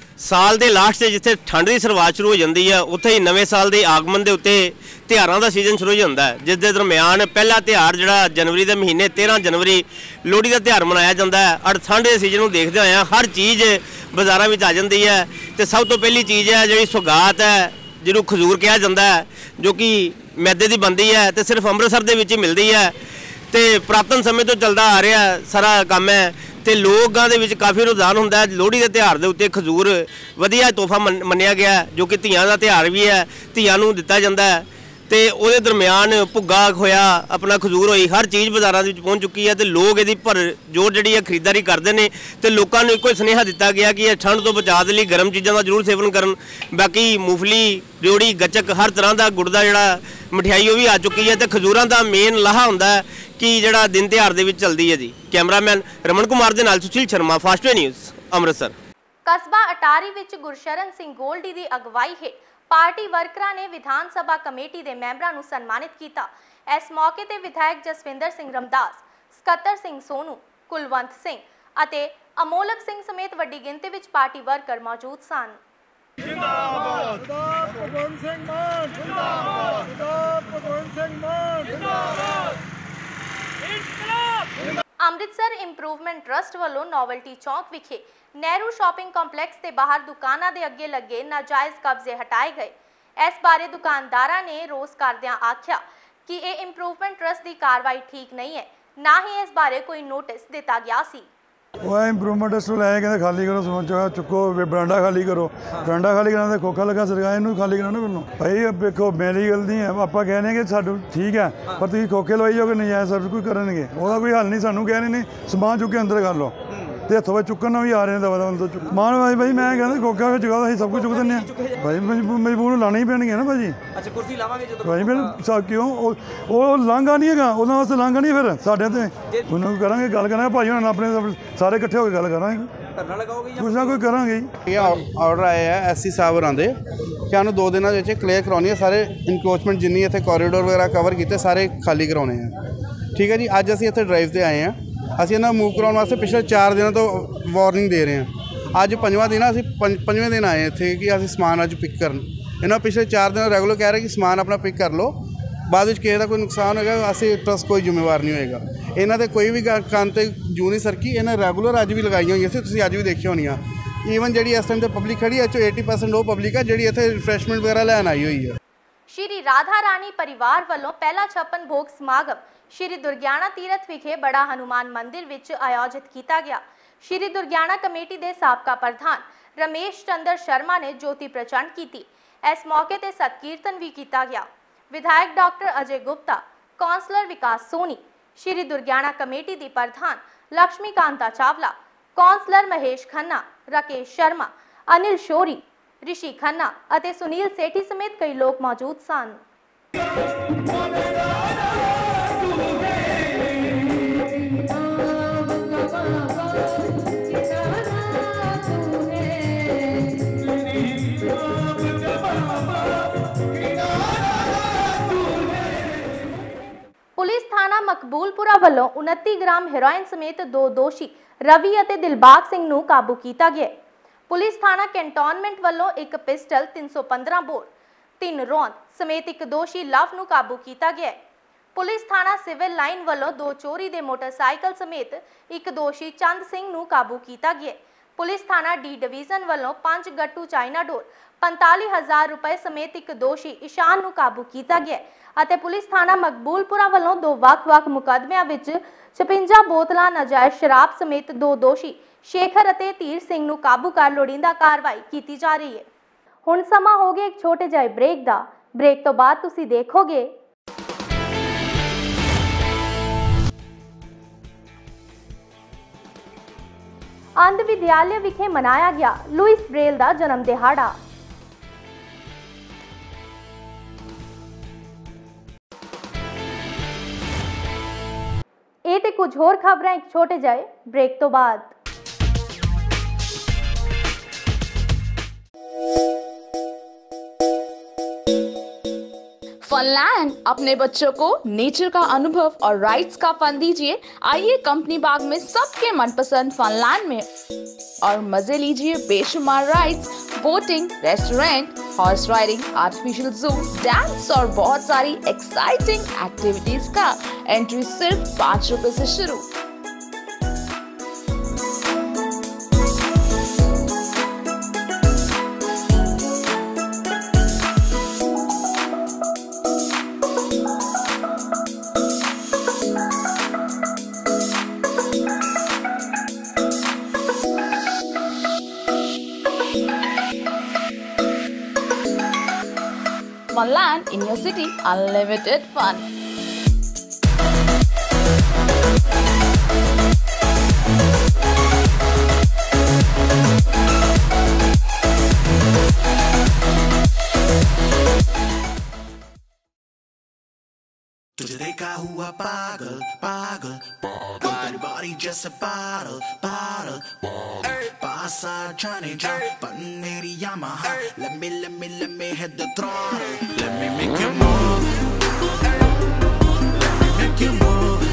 ਸਾਲ ਦੇ ਲਾਸਟ 'ਤੇ ਜਿੱਥੇ ਠੰਡ ਦੀ ਸ਼ੁਰੂਆਤ ਸ਼ੁਰੂ ਹੋ ਜਾਂਦੀ ਹੈ ਉੱਥੇ ਹੀ ਨਵੇਂ ਸਾਲ ਦੇ ਆਗਮਨ ਦੇ ਉੱਤੇ ਤਿਉਹਾਰਾਂ ਦਾ ਸੀਜ਼ਨ ਸ਼ੁਰੂ ਹੋ ਜਾਂਦਾ ਹੈ, ਜਿਸ ਦੇ ਦਰਮਿਆਨ ਪਹਿਲਾ ਤਿਉਹਾਰ ਜਿਹੜਾ ਜਨਵਰੀ ਦੇ ਮਹੀਨੇ ਤੇਰ੍ਹਾਂ ਜਨਵਰੀ ਲੋਹੜੀ ਦਾ ਤਿਉਹਾਰ ਮਨਾਇਆ ਜਾਂਦਾ ਹੈ। ਔਰ ਠੰਡ ਦੇ ਸੀਜ਼ਨ ਨੂੰ ਦੇਖਦੇ ਹੋਏ ਹਰ ਚੀਜ਼ ਬਾਜ਼ਾਰਾਂ ਵਿੱਚ ਆ ਜਾਂਦੀ ਹੈ ਅਤੇ ਸਭ ਤੋਂ ਪਹਿਲੀ ਚੀਜ਼ ਹੈ ਜਿਹੜੀ ਸੁਗਾਤ ਹੈ, ਜਿਹਨੂੰ ਖਜੂਰ ਕਿਹਾ ਜਾਂਦਾ ਹੈ, ਜੋ ਕਿ ਮੈਦੇ ਦੀ ਬਣਦੀ ਹੈ ਅਤੇ ਸਿਰਫ ਅੰਮ੍ਰਿਤਸਰ ਦੇ ਵਿੱਚ ਹੀ ਮਿਲਦੀ ਹੈ ਅਤੇ ਪੁਰਾਤਨ ਸਮੇਂ ਤੋਂ ਚੱਲਦਾ ਆ ਰਿਹਾ ਸਾਰਾ ਕੰਮ ਹੈ। ਤੇ ਲੋਕਾਂ ਦੇ ਵਿੱਚ ਕਾਫੀ ਰੁਝਾਨ ਹੁੰਦਾ ਹੈ। ਲੋਹੜੀ ਦੇ ਤਿਉਹਾਰ ਦੇ ਉੱਤੇ ਖਜੂਰ ਵਧੀਆ ਤੋਹਫਾ ਮੰਨਿਆ ਗਿਆ, ਜੋ ਕਿ ਧੀਆਂ ਦਾ ਤਿਉਹਾਰ ਵੀ ਹੈ, ਧੀਆਂ ਨੂੰ ਦਿੱਤਾ ਜਾਂਦਾ ਹੈ। ਤੇ ਉਹਦੇ ਦਰਮਿਆਨ ਭੁੱਗਾ ਹੋਇਆ, ਆਪਣਾ ਖਜੂਰ ਹੋਈ, ਹਰ ਚੀਜ਼ ਬਾਜ਼ਾਰਾਂ ਦੇ ਵਿੱਚ ਪਹੁੰਚ ਚੁੱਕੀ ਹੈ ਤੇ ਲੋਕ ਇਹਦੀ ਭਰ ਜੋਰ ਜਿਹੜੀ ਹੈ ਖਰੀਦਦਾਰੀ ਕਰਦੇ ਨੇ। ਤੇ ਲੋਕਾਂ ਨੂੰ ਇੱਕੋ ਸੁਨੇਹਾ ਦਿੱਤਾ ਗਿਆ ਕਿ ਇਹ ਠੰਡ ਤੋਂ ਬਚਾਅ ਦੇ ਲਈ ਗਰਮ ਚੀਜ਼ਾਂ ਦਾ ਜ਼ਰੂਰ ਸੇਵਨ ਕਰਨ। ਬਾਕੀ ਮੂੰਗਫਲੀ, ਰਿਓੜੀ, ਗੱਚਕ, ਹਰ ਤਰ੍ਹਾਂ ਦਾ ਗੁੜ ਦਾ ਜਿਹੜਾ ਮਠਿਆਈ ਉਹ ਵੀ ਆ ਚੁੱਕੀ ਹੈ ਤੇ ਖਜੂਰਾਂ ਦਾ ਮੇਨ ਲਾਹਾ ਹੁੰਦਾ ਹੈ ਕਿ ਜਿਹੜਾ ਦਿਨ ਤਿਉਹਾਰ ਦੇ ਵਿੱਚ ਚੱਲਦੀ ਹੈ ਜੀ। ਕੈਮਰਾਮੈਨ ਰਮਨ ਕੁਮਾਰ ਦੇ ਨਾਲ ਸੁਸ਼ੀਲ ਸ਼ਰਮਾ, ਫਾਸਟਵੇ ਨਿਊਜ਼, ਅੰਮ੍ਰਿਤਸਰ। ਕਸਬਾ ਅਟਾਰੀ ਵਿੱਚ ਗੁਰਸ਼ਰਨ ਸਿੰਘ ਗੋਲਡੀ ਦੀ ਅਗਵਾਈ ਹੇਠ ਪਾਰਟੀ ਵਰਕਰਾਂ ਨੇ ਵਿਧਾਨ ਸਭਾ ਕਮੇਟੀ ਦੇ ਮੈਂਬਰਾਂ ਨੂੰ ਸਨਮਾਨਿਤ ਕੀਤਾ। ਇਸ ਮੌਕੇ ਤੇ ਵਿਧਾਇਕ ਜਸਵਿੰਦਰ ਸਿੰਘ ਰਮਦਾਸ, ਸਕੱਤਰ ਸਿੰਘ ਸੋਨੂ, ਕੁਲਵੰਤ ਸਿੰਘ ਅਤੇ ਅਮੋਲਕ ਸਿੰਘ ਸਮੇਤ ਵੱਡੀ ਗਿਣਤੀ ਵਿੱਚ ਪਾਰਟੀ ਵਰਕਰ ਮੌਜੂਦ ਸਨ। ਜਿੰਦਾਬਾਦ ਜਿੰਦਾਬਾਦ ਭਗਵੰਤ ਸਿੰਘ ਮਾਨ, ਜਿੰਦਾਬਾਦ ਜਿੰਦਾਬਾਦ ਭਗਵੰਤ ਸਿੰਘ ਮਾਨ, ਜਿੰਦਾਬਾਦ ਇਨਕਲਾਬ। ਅੰਮ੍ਰਿਤਸਰ ਇੰਪਰੂਵਮੈਂਟ ਟਰਸਟ ਵੱਲੋਂ ਨੋਵਲਟੀ ਚੌਂਕ ਵਿਖੇ ਨਹਿਰੂ ਸ਼ਾਪਿੰਗ ਕੰਪਲੈਕਸ ਦੇ ਬਾਹਰ ਦੁਕਾਨਾਂ ਦੇ ਅੱਗੇ ਲੱਗੇ ਨਾਜਾਇਜ਼ ਕਬਜ਼ੇ ਹਟਾਏ ਗਏ। ਇਸ ਬਾਰੇ ਦੁਕਾਨਦਾਰਾਂ ਨੇ ਰੋਸ ਕਰਦਿਆਂ ਆਖਿਆ ਕਿ ਇਹ ਇੰਪਰੂਵਮੈਂਟ ਟਰਸਟ ਦੀ ਕਾਰਵਾਈ ਠੀਕ ਨਹੀਂ ਹੈ, ਨਾ ਹੀ ਇਸ ਬਾਰੇ ਕੋਈ ਨੋਟਿਸ ਦਿੱਤਾ ਗਿਆ ਸੀ। ਉਹ ਇੰਪਰੂਵਮੈਂਟ ਟਰਸਟ ਨੂੰ ਲੈ ਕਹਿੰਦੇ ਖਾਲੀ ਕਰੋ, ਸਮਾਂ ਚੁੱਕੋ, ਬਰਾਂਡਾ ਖਾਲੀ ਕਰੋ। ਬਰਾਂਡਾ ਖਾਲੀ ਕਰਾਉਣ ਦਾ ਖੋਖਾ ਲੱਗਾ ਸਰਕਾਰ, ਇਹਨੂੰ ਖਾਲੀ ਕਰਾਉਣਾ ਮੈਨੂੰ ਭਾਈ। ਵੇਖੋ ਮੇਰੀ ਗੱਲ ਨਹੀਂ ਹੈ, ਆਪਾਂ ਕਹਿੰਦੇ ਕਿ ਸਾਨੂੰ ਠੀਕ ਹੈ, ਪਰ ਤੁਸੀਂ ਖੋਖੇ ਲਵਾਈ ਜਾਓਗੇ, ਨਜਾਇਜ਼ ਸਭ ਕੁਝ ਕਰਨਗੇ, ਉਹਦਾ ਕੋਈ ਹੱਲ ਨਹੀਂ। ਸਾਨੂੰ ਕਹਿੰਦੇ ਨੇ ਸਮਾਨ ਚੁੱਕ ਕੇ ਅੰਦਰ ਕਰ ਲਓ ਤੇ ਹੱਥੋਂ ਵਿੱਚ ਚੁੱਕਣ ਨੂੰ ਵੀ ਆ ਰਹੇ ਨੇ ਦਵਾ ਦਵਾ ਤੋਂ ਮਾਨ ਭਾਈ ਭਾਈ ਮੈਂ ਕਹਿੰਦਾ ਖੋਖਾ ਵਿੱਚ ਜਗ੍ਹਾ ਅਸੀਂ ਸਭ ਕੁਝ ਚੁੱਕ ਦਿੰਦੇ ਹਾਂ ਭਾਈ। ਮਜਬੂਰ ਨੂੰ ਲਾਣਾ ਹੀ ਪੈਣਗੇ ਨਾ ਭਾਜੀ। ਅੱਛਾ ਕੁਰਸੀ ਲਾਵਾਂਗੇ ਜਦੋਂ ਭਾਈ ਫਿਰ ਕਿਉਂ ਉਹ ਉਹ ਲਾਂਘਾ ਨਹੀਂ ਹੈਗਾ, ਉਹਨਾਂ ਵਾਸਤੇ ਲਾਂਘਾ ਨਹੀਂ ਫਿਰ ਸਾਡੇ ਤੇ ਉਹਨਾਂ ਨੂੰ ਕਰਾਂਗੇ ਗੱਲ ਕਰਾਂਗੇ ਭਾਜੀ ਹੁਣ ਆਪਣੇ ਸਾਰੇ ਇਕੱਠੇ ਹੋ ਕੇ ਗੱਲ ਕਰਾਂਗੇ, ਧਰਨਾ ਲਗਾਓਗੇ ਕੁਛ ਨਾ ਕੋਈ ਕਰਾਂਗੇ। ਇਹ ਆਰਡਰ ਆਏ ਹੈ ਐਸਸੀ ਸਾਹਿਬ ਹੋਰਾਂ ਦੇ ਕਿ ਸਾਨੂੰ ਦੋ ਦਿਨਾਂ ਦੇ ਵਿੱਚ ਕਲੀਅਰ ਕਰਾਉਣੀ ਹੈ। ਸਾਰੇ ਇਨਕਰੋਚਮੈਂਟ ਜਿੰਨੀ ਇੱਥੇ ਕੋਰੀਡੋਰ ਵਗੈਰਾ ਕਵਰ ਕੀਤੇ ਸਾਰੇ ਖਾਲੀ ਕਰਾਉਣੇ ਆ। ਠੀਕ ਹੈ ਜੀ, ਅੱਜ ਅਸੀਂ ਇੱਥੇ ਡਰਾਈਵ ਤੇ ਆਏ ਹਾਂ। ਅਸੀਂ ਇਹਨਾਂ ਨੂੰ ਮੂਵ ਕਰਾਉਣ ਵਾਸਤੇ ਪਿਛਲੇ ਚਾਰ ਦਿਨਾਂ ਤੋਂ ਵਾਰਨਿੰਗ ਦੇ ਰਹੇ ਹਾਂ। ਅੱਜ ਪੰਜਵਾਂ ਦਿਨ ਆ, ਅਸੀਂ ਪੰਜ ਪੰਜਵੇਂ ਦਿਨ ਆਏ ਇੱਥੇ ਕਿ ਅਸੀਂ ਸਮਾਨ ਅੱਜ ਪਿਕ ਕਰਨ। ਇਹਨਾਂ ਪਿਛਲੇ ਚਾਰ ਦਿਨ ਰੈਗੂਲਰ ਕਹਿ ਰਹੇ ਕਿ ਸਮਾਨ ਆਪਣਾ ਪਿਕ ਕਰ ਲਓ, ਬਾਅਦ ਵਿੱਚ ਕਿਸੇ ਦਾ ਕੋਈ ਨੁਕਸਾਨ ਹੋਏਗਾ ਅਸੀਂ ਟਰਸਟ ਕੋਈ ਜ਼ਿੰਮੇਵਾਰ ਨਹੀਂ ਹੋਏਗਾ। ਇਹਨਾਂ ਦੇ ਕੋਈ ਵੀ ਕੰਨ ਤੇ ਜੂ ਨਹੀਂ ਸਰਕੀ, ਇਹਨਾਂ ਰੈਗੂਲਰ ਅੱਜ ਵੀ ਲਗਾਈਆਂ ਹੋਈਆਂ ਸੀ, ਤੁਸੀਂ ਅੱਜ ਵੀ ਦੇਖੀਆਂ ਹੋਣੀਆਂ। ਈਵਨ ਜਿਹੜੀ ਇਸ ਟਾਈਮ ਤੇ ਪਬਲਿਕ ਖੜੀ ਹੈ, ਅੱਛਾ ਅੱਸੀ ਪਰਸੈਂਟ ਉਹ ਪਬਲਿਕ ਹੈ ਜਿਹੜੀ ਇੱਥੇ ਰਿਫਰੈਸ਼ਮੈਂਟ ਵਗੈਰਾ ਲੈਣ ਆਈ ਹੋਈ ਹੈ। ਸ਼੍ਰੀ ਰਾਧਾ ਰਾਣੀ ਪਰਿਵਾਰ ਵੱਲੋਂ ਪਹਿਲਾ ਛਪਨ ਭੋਗ ਸਮਾਗਮ ਸ਼੍ਰੀ ਦੁਰਗਿਆਣਾ ਤੀਰਥ ਵਿਖੇ ਬੜਾ ਹਨੂਮਾਨ ਮੰਦਿਰ ਵਿੱਚ ਆਯੋਜਿਤ ਕੀਤਾ ਗਿਆ। ਸ਼੍ਰੀ ਦੁਰਗਿਆਣਾ ਕਮੇਟੀ ਦੇ ਸਾਬਕਾ ਪ੍ਰਧਾਨ ਰਮੇਸ਼ ਚੰਦਰ ਸ਼ਰਮਾ ਨੇ ਜੋਤੀ ਪ੍ਰਚੰਡ ਕੀਤੀ। ਇਸ ਮੌਕੇ ਤੇ ਸਤਕੀਰਤਨ ਵੀ ਕੀਤਾ ਗਿਆ। ਵਿਧਾਇਕ doctor Ajay Gupta, councillor Vikas Soni, Shri Durgiana committee ਦੀ ਪ੍ਰਧਾਨ ਲక్ష్ਮੀ ਕਾਂਤਾ ਚਾਵਲਾ, ਕੌਂਸਲਰ ਮਹੇਸ਼ ਖੰਨਾ, ਰਾਕੇਸ਼ ਸ਼ਰਮਾ, ਅਨਿਲ ਸ਼ੋਰੀ, ਰਿਸ਼ੀ ਖੰਨਾ ਅਤੇ ਸੁਨੀਲ ਸੇਠੀ ਸਮੇਤ ਕਈ ਲੋਕ ਮੌਜੂਦ ਸਨ। ਪੁਲਿਸ ਥਾਣਾ ਮਕਬੂਲਪੁਰਾ ਵੱਲੋਂ ਉਨੱਤੀ ਗ੍ਰਾਮ ਹੈਰੋਇਨ ਸਮੇਤ ਦੋ ਦੋਸ਼ੀ ਰਵੀ ਅਤੇ ਦਿਲਬਾਗ ਸਿੰਘ ਨੂੰ ਕਾਬੂ ਕੀਤਾ ਗਿਆ। ਪੁਲਿਸ ਥਾਣਾ ਕੈਂਟੋਨਮੈਂਟ ਵੱਲੋਂ ਇੱਕ ਪਿਸਟਲ, ਤਿੰਨ ਸੌ ਪੰਦਰਾਂ ਬੋਰ, ਤਿੰਨ ਰੌਂਦ ਸਮੇਤ ਇੱਕ ਦੋਸ਼ੀ ਲਵ ਨੂੰ ਕਾਬੂ ਕੀਤਾ ਗਿਆ। ਪੁਲਿਸ ਥਾਣਾ ਸਿਵਲ ਲਾਈਨ ਵੱਲੋਂ ਦੋ ਚੋਰੀ ਦੇ ਮੋਟਰਸਾਈਕਲ ਸਮੇਤ ਇੱਕ ਦੋਸ਼ੀ ਚੰਦ ਸਿੰਘ ਨੂੰ ਕਾਬੂ ਕੀਤਾ ਗਿਆ। ਪੁਲਿਸ ਥਾਣਾ ਡੀ ਡਿਵੀਜ਼ਨ ਵੱਲੋਂ ਪੰਜ ਗੱਟੂ ਚਾਈਨਾ ਡੋਰ, ਪੰਤਾਲੀ ਹਜ਼ਾਰ ਰੁਪਏ ਸਮੇਤ ਇੱਕ ਦੋਸ਼ੀ ਇਸ਼ਾਨ ਨੂੰ ਕਾਬੂ ਕੀਤਾ ਗਿਆ ਅਤੇ ਪੁਲਿਸ ਥਾਣਾ ਮਕਬੂਲਪੁਰਾ ਵੱਲੋਂ ਦੋ ਵੱਖ-ਵੱਖ ਮੁਕੱਦਮਿਆਂ ਵਿੱਚ ਛਪੰਜਾ ਬੋਤਲਾਂ ਨਾਜਾਇਜ਼ ਸ਼ਰਾਬ ਸਮੇਤ ਦੋ ਦੋਸ਼ੀ ਸ਼ੇਖਰ ਅਤੇ ਧੀਰ ਸਿੰਘ ਨੂੰ ਕਾਬੂ ਕਰ ਲੋੜੀਂਦਾ ਕਾਰਵਾਈ ਕੀਤੀ ਜਾ ਰਹੀ ਹੈ। ਹੁਣ ਸਮਾਂ ਹੋ ਗਿਆ ਇੱਕ ਛੋਟੇ ਜਿਹੇ ਬ੍ਰੇਕ ਦਾ। ਬ੍ਰੇਕ ਤੋਂ ਬਾਅਦ ਤੁਸੀਂ ਦੇਖੋਗੇ ਅੰਧ ਵਿਦਿਆਲਿਆ ਵਿਖੇ ਮਨਾਇਆ ਗਿਆ ਲੂਇਸ ਬ੍ਰੇਲ ਦਾ ਜਨਮ ਦਿਹਾੜਾ। ਇਹ ਤੇ ਕੁਝ ਹੋਰ ਖਬਰਾਂ ਇੱਕ ਛੋਟੇ ਜਿਹੇ ਬ੍ਰੇਕ ਤੋਂ ਬਾਅਦ। फनलैंड अपने बच्चों को नेचर का अनुभव और राइड्स का फन दीजिए। आइए कंपनी बाग में सबके मनपसंद फनलैंड में और मजे लीजिए बेशुमार rides, boating, restaurant, horse riding, artificial zoo, dance और बहुत सारी एक्साइटिंग एक्टिविटीज का। एंट्री सिर्फ पाँच रुपए से शुरू। Funland in your city, unlimited fun. तुझे देखा हुआ पागल पागल तेरी बॉडी जैसे पागल पागल पास आ जाने जा बन मेरी Yamaha let me let me let me hit the throttle let me make you move let me make you move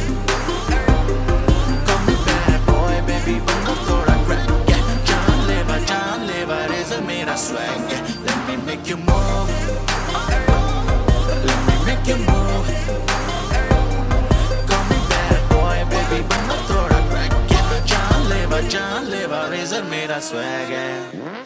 come back boy baby बंदा थोड़ा crack yeah जान ले बा जान ले बा रेज़र मेरा swag yeah let me make you move let me make you move जान ले बा रेज़र मेरा स्वैग है।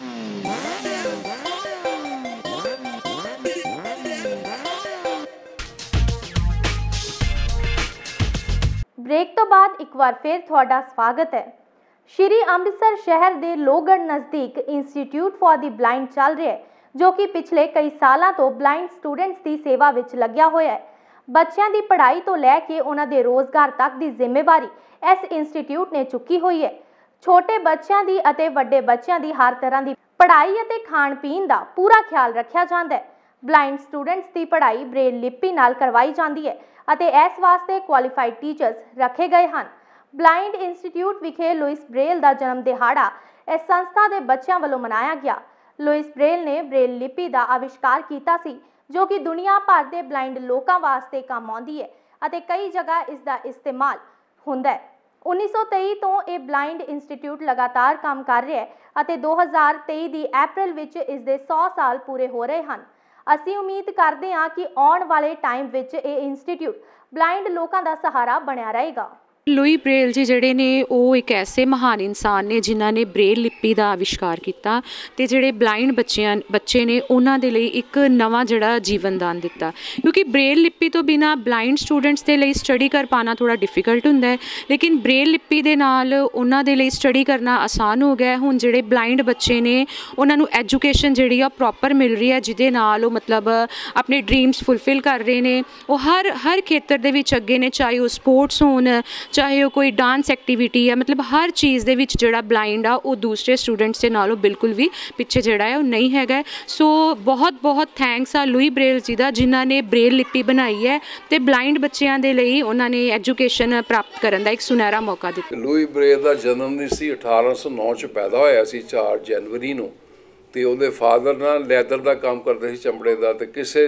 ब्रेक तो बाद एक बार फिर ਤੁਹਾਡਾ ਸਵਾਗਤ ਹੈ। ਸ਼੍ਰੀ ਅੰਮ੍ਰਿਤਸਰ ਸ਼ਹਿਰ ਦੇ ਲੋਹਗੜ੍ਹ ਨਜ਼ਦੀਕ ਇੰਸਟੀਚਿਊਟ ਫॉर ਦੀ ਬਲਾਈਂਡ ਚੱਲ ਰਿਹਾ ਹੈ ਜੋ ਕਿ ਪਿਛਲੇ ਕਈ ਸਾਲਾਂ ਤੋਂ ਬਲਾਈਂਡ ਸਟੂਡੈਂਟਸ ਦੀ ਸੇਵਾ ਵਿੱਚ ਲੱਗਿਆ ਹੋਇਆ ਹੈ। ਬੱਚਿਆਂ ਦੀ ਪੜ੍ਹਾਈ ਤੋਂ ਲੈ ਕੇ ਉਹਨਾਂ ਦੇ ਰੋਜ਼ਗਾਰ ਤੱਕ ਦੀ ਜ਼ਿੰਮੇਵਾਰੀ ਇਸ ਇੰਸਟੀਚਿਊਟ ਨੇ ਚੁੱਕੀ ਹੋਈ ਹੈ। ਛੋਟੇ ਬੱਚਿਆਂ ਦੀ ਅਤੇ ਵੱਡੇ ਬੱਚਿਆਂ ਦੀ ਹਰ ਤਰ੍ਹਾਂ ਦੀ ਪੜ੍ਹਾਈ ਅਤੇ ਖਾਣ ਪੀਣ ਦਾ ਪੂਰਾ ਖਿਆਲ ਰੱਖਿਆ ਜਾਂਦਾ ਹੈ। ਬਲਾਈਂਡ ਸਟੂਡੈਂਟਸ ਦੀ ਪੜ੍ਹਾਈ ਬ੍ਰੇਲ ਲਿਪੀ ਨਾਲ ਕਰਵਾਈ ਜਾਂਦੀ ਹੈ ਅਤੇ ਇਸ ਵਾਸਤੇ ਕੁਆਲੀਫਾਈਡ ਟੀਚਰਸ ਰੱਖੇ ਗਏ ਹਨ। ਬਲਾਈਂਡ ਇੰਸਟੀਚਿਊਟ ਵਿਖੇ ਲੂਇਸ ਬ੍ਰੇਲ ਦਾ ਜਨਮ ਦਿਹਾੜਾ ਇਸ ਸੰਸਥਾ ਦੇ ਬੱਚਿਆਂ ਵੱਲੋਂ ਮਨਾਇਆ ਗਿਆ। ਲੂਇਸ ਬ੍ਰੇਲ ਨੇ ਬ੍ਰੇਲ ਲਿਪੀ ਦਾ ਆਵਿਸ਼ਕਾਰ ਕੀਤਾ ਸੀ ਜੋ ਕਿ ਦੁਨੀਆ ਭਰ ਦੇ ਬਲਾਈਂਡ ਲੋਕਾਂ ਵਾਸਤੇ ਕੰਮ ਆਉਂਦੀ ਹੈ ਅਤੇ ਕਈ ਜਗ੍ਹਾ ਇਸ ਦਾ ਇਸਤੇਮਾਲ ਹੁੰਦਾ ਹੈ। उन्नीस सौ तेई तो यह बलाइंड इंस्टीट्यूट लगातार काम कर रहा है और दो हज़ार तेई की अप्रैल विच इस दे सौ साल पूरे हो रहे हैं। असी उम्मीद करते हैं कि आने वाले टाइम विच यह इंस्टीट्यूट बलाइंड लोगों का सहारा बनया रहेगा। ਲੂਈ ਬ੍ਰੇਲ ਜੀ ਜਿਹੜੇ ਨੇ ਉਹ ਇੱਕ ਐਸੇ ਮਹਾਨ ਇਨਸਾਨ ਨੇ ਜਿਨ੍ਹਾਂ ਨੇ ਬ੍ਰੇਲ ਲਿਪੀ ਦਾ ਆਵਿਸ਼ਕਾਰ ਕੀਤਾ ਤੇ ਜਿਹੜੇ ਬਲਾਈਂਡ ਬੱਚਿਆਂ ਬੱਚੇ ਨੇ ਉਹਨਾਂ ਦੇ ਲਈ ਇੱਕ ਨਵਾਂ ਜਿਹੜਾ ਜੀਵਨ ਦਾਨ ਦਿੱਤਾ ਕਿਉਂਕਿ ਬ੍ਰੇਲ ਲਿਪੀ ਤੋਂ ਬਿਨਾ ਬਲਾਈਂਡ ਸਟੂਡੈਂਟਸ ਦੇ ਲਈ ਸਟੱਡੀ ਕਰ ਪਾਣਾ ਥੋੜਾ ਡਿਫਿਕਲਟ ਹੁੰਦਾ ਹੈ ਲੇਕਿਨ ਬ੍ਰੇਲ ਲਿਪੀ ਦੇ ਨਾਲ ਉਹਨਾਂ ਦੇ ਲਈ ਸਟੱਡੀ ਕਰਨਾ ਆਸਾਨ ਹੋ ਗਿਆ। ਹੁਣ ਜਿਹੜੇ ਬਲਾਈਂਡ ਬੱਚੇ ਨੇ ਉਹਨਾਂ ਨੂੰ ਐਜੂਕੇਸ਼ਨ ਜਿਹੜੀ ਆ ਪ੍ਰੋਪਰ ਮਿਲ ਰਹੀ ਹੈ ਜਿਹਦੇ ਨਾਲ ਉਹ ਮਤਲਬ ਆਪਣੇ ਡ੍ਰੀਮਸ ਫੁੱਲਫਿਲ ਕਰ ਰਹੇ ਨੇ। ਉਹ ਹਰ ਹਰ ਖੇਤਰ ਦੇ ਵਿੱਚ ਅੱਗੇ ਨੇ ਚਾਹੇ ਉਹ ਸਪੋਰਟਸ ਹੋਣ ਚਾਹੇ ਉਹ ਕੋਈ ਡਾਂਸ ਐਕਟੀਵਿਟੀ ਹੈ ਮਤਲਬ ਹਰ ਚੀਜ਼ ਦੇ ਵਿੱਚ ਜਿਹੜਾ ਬਲਾਈਂਡ ਆ ਉਹ ਦੂਸਰੇ ਸਟੂਡੈਂਟਸ ਦੇ ਨਾਲੋਂ ਬਿਲਕੁਲ ਵੀ ਪਿੱਛੇ ਜਿਹੜਾ ਹੈ ਉਹ ਨਹੀਂ ਹੈਗਾ। ਸੋ ਬਹੁਤ ਬਹੁਤ ਥੈਂਕਸ ਆ ਲੂਈ ਬ੍ਰੇਲ ਜੀ ਦਾ ਜਿਨ੍ਹਾਂ ਨੇ ਬ੍ਰੇਲ ਲਿਪੀ ਬਣਾਈ ਹੈ ਤੇ ਬਲਾਈਂਡ ਬੱਚਿਆਂ ਦੇ ਲਈ ਉਹਨਾਂ ਨੇ ਐਜੂਕੇਸ਼ਨ ਪ੍ਰਾਪਤ ਕਰਨ ਦਾ ਇੱਕ ਸੁਨਹਿਰਾ ਮੌਕਾ ਦਿੱਤਾ। ਲੂਈ ਬ੍ਰੇਲ ਦਾ ਜਨਮ ਦਿਨ ਸੀ ਅਠਾਰਾਂ ਸੌ ਨੌ 'ਚ ਪੈਦਾ ਹੋਇਆ ਸੀ ਚਾਰ ਜਨਵਰੀ ਨੂੰ ਤੇ ਉਹਦੇ ਫਾਦਰ ਨਾਲ ਲੈਦਰ ਦਾ ਕੰਮ ਕਰਦੇ ਸੀ ਚਮੜੇ ਦਾ ਤੇ ਕਿਸੇ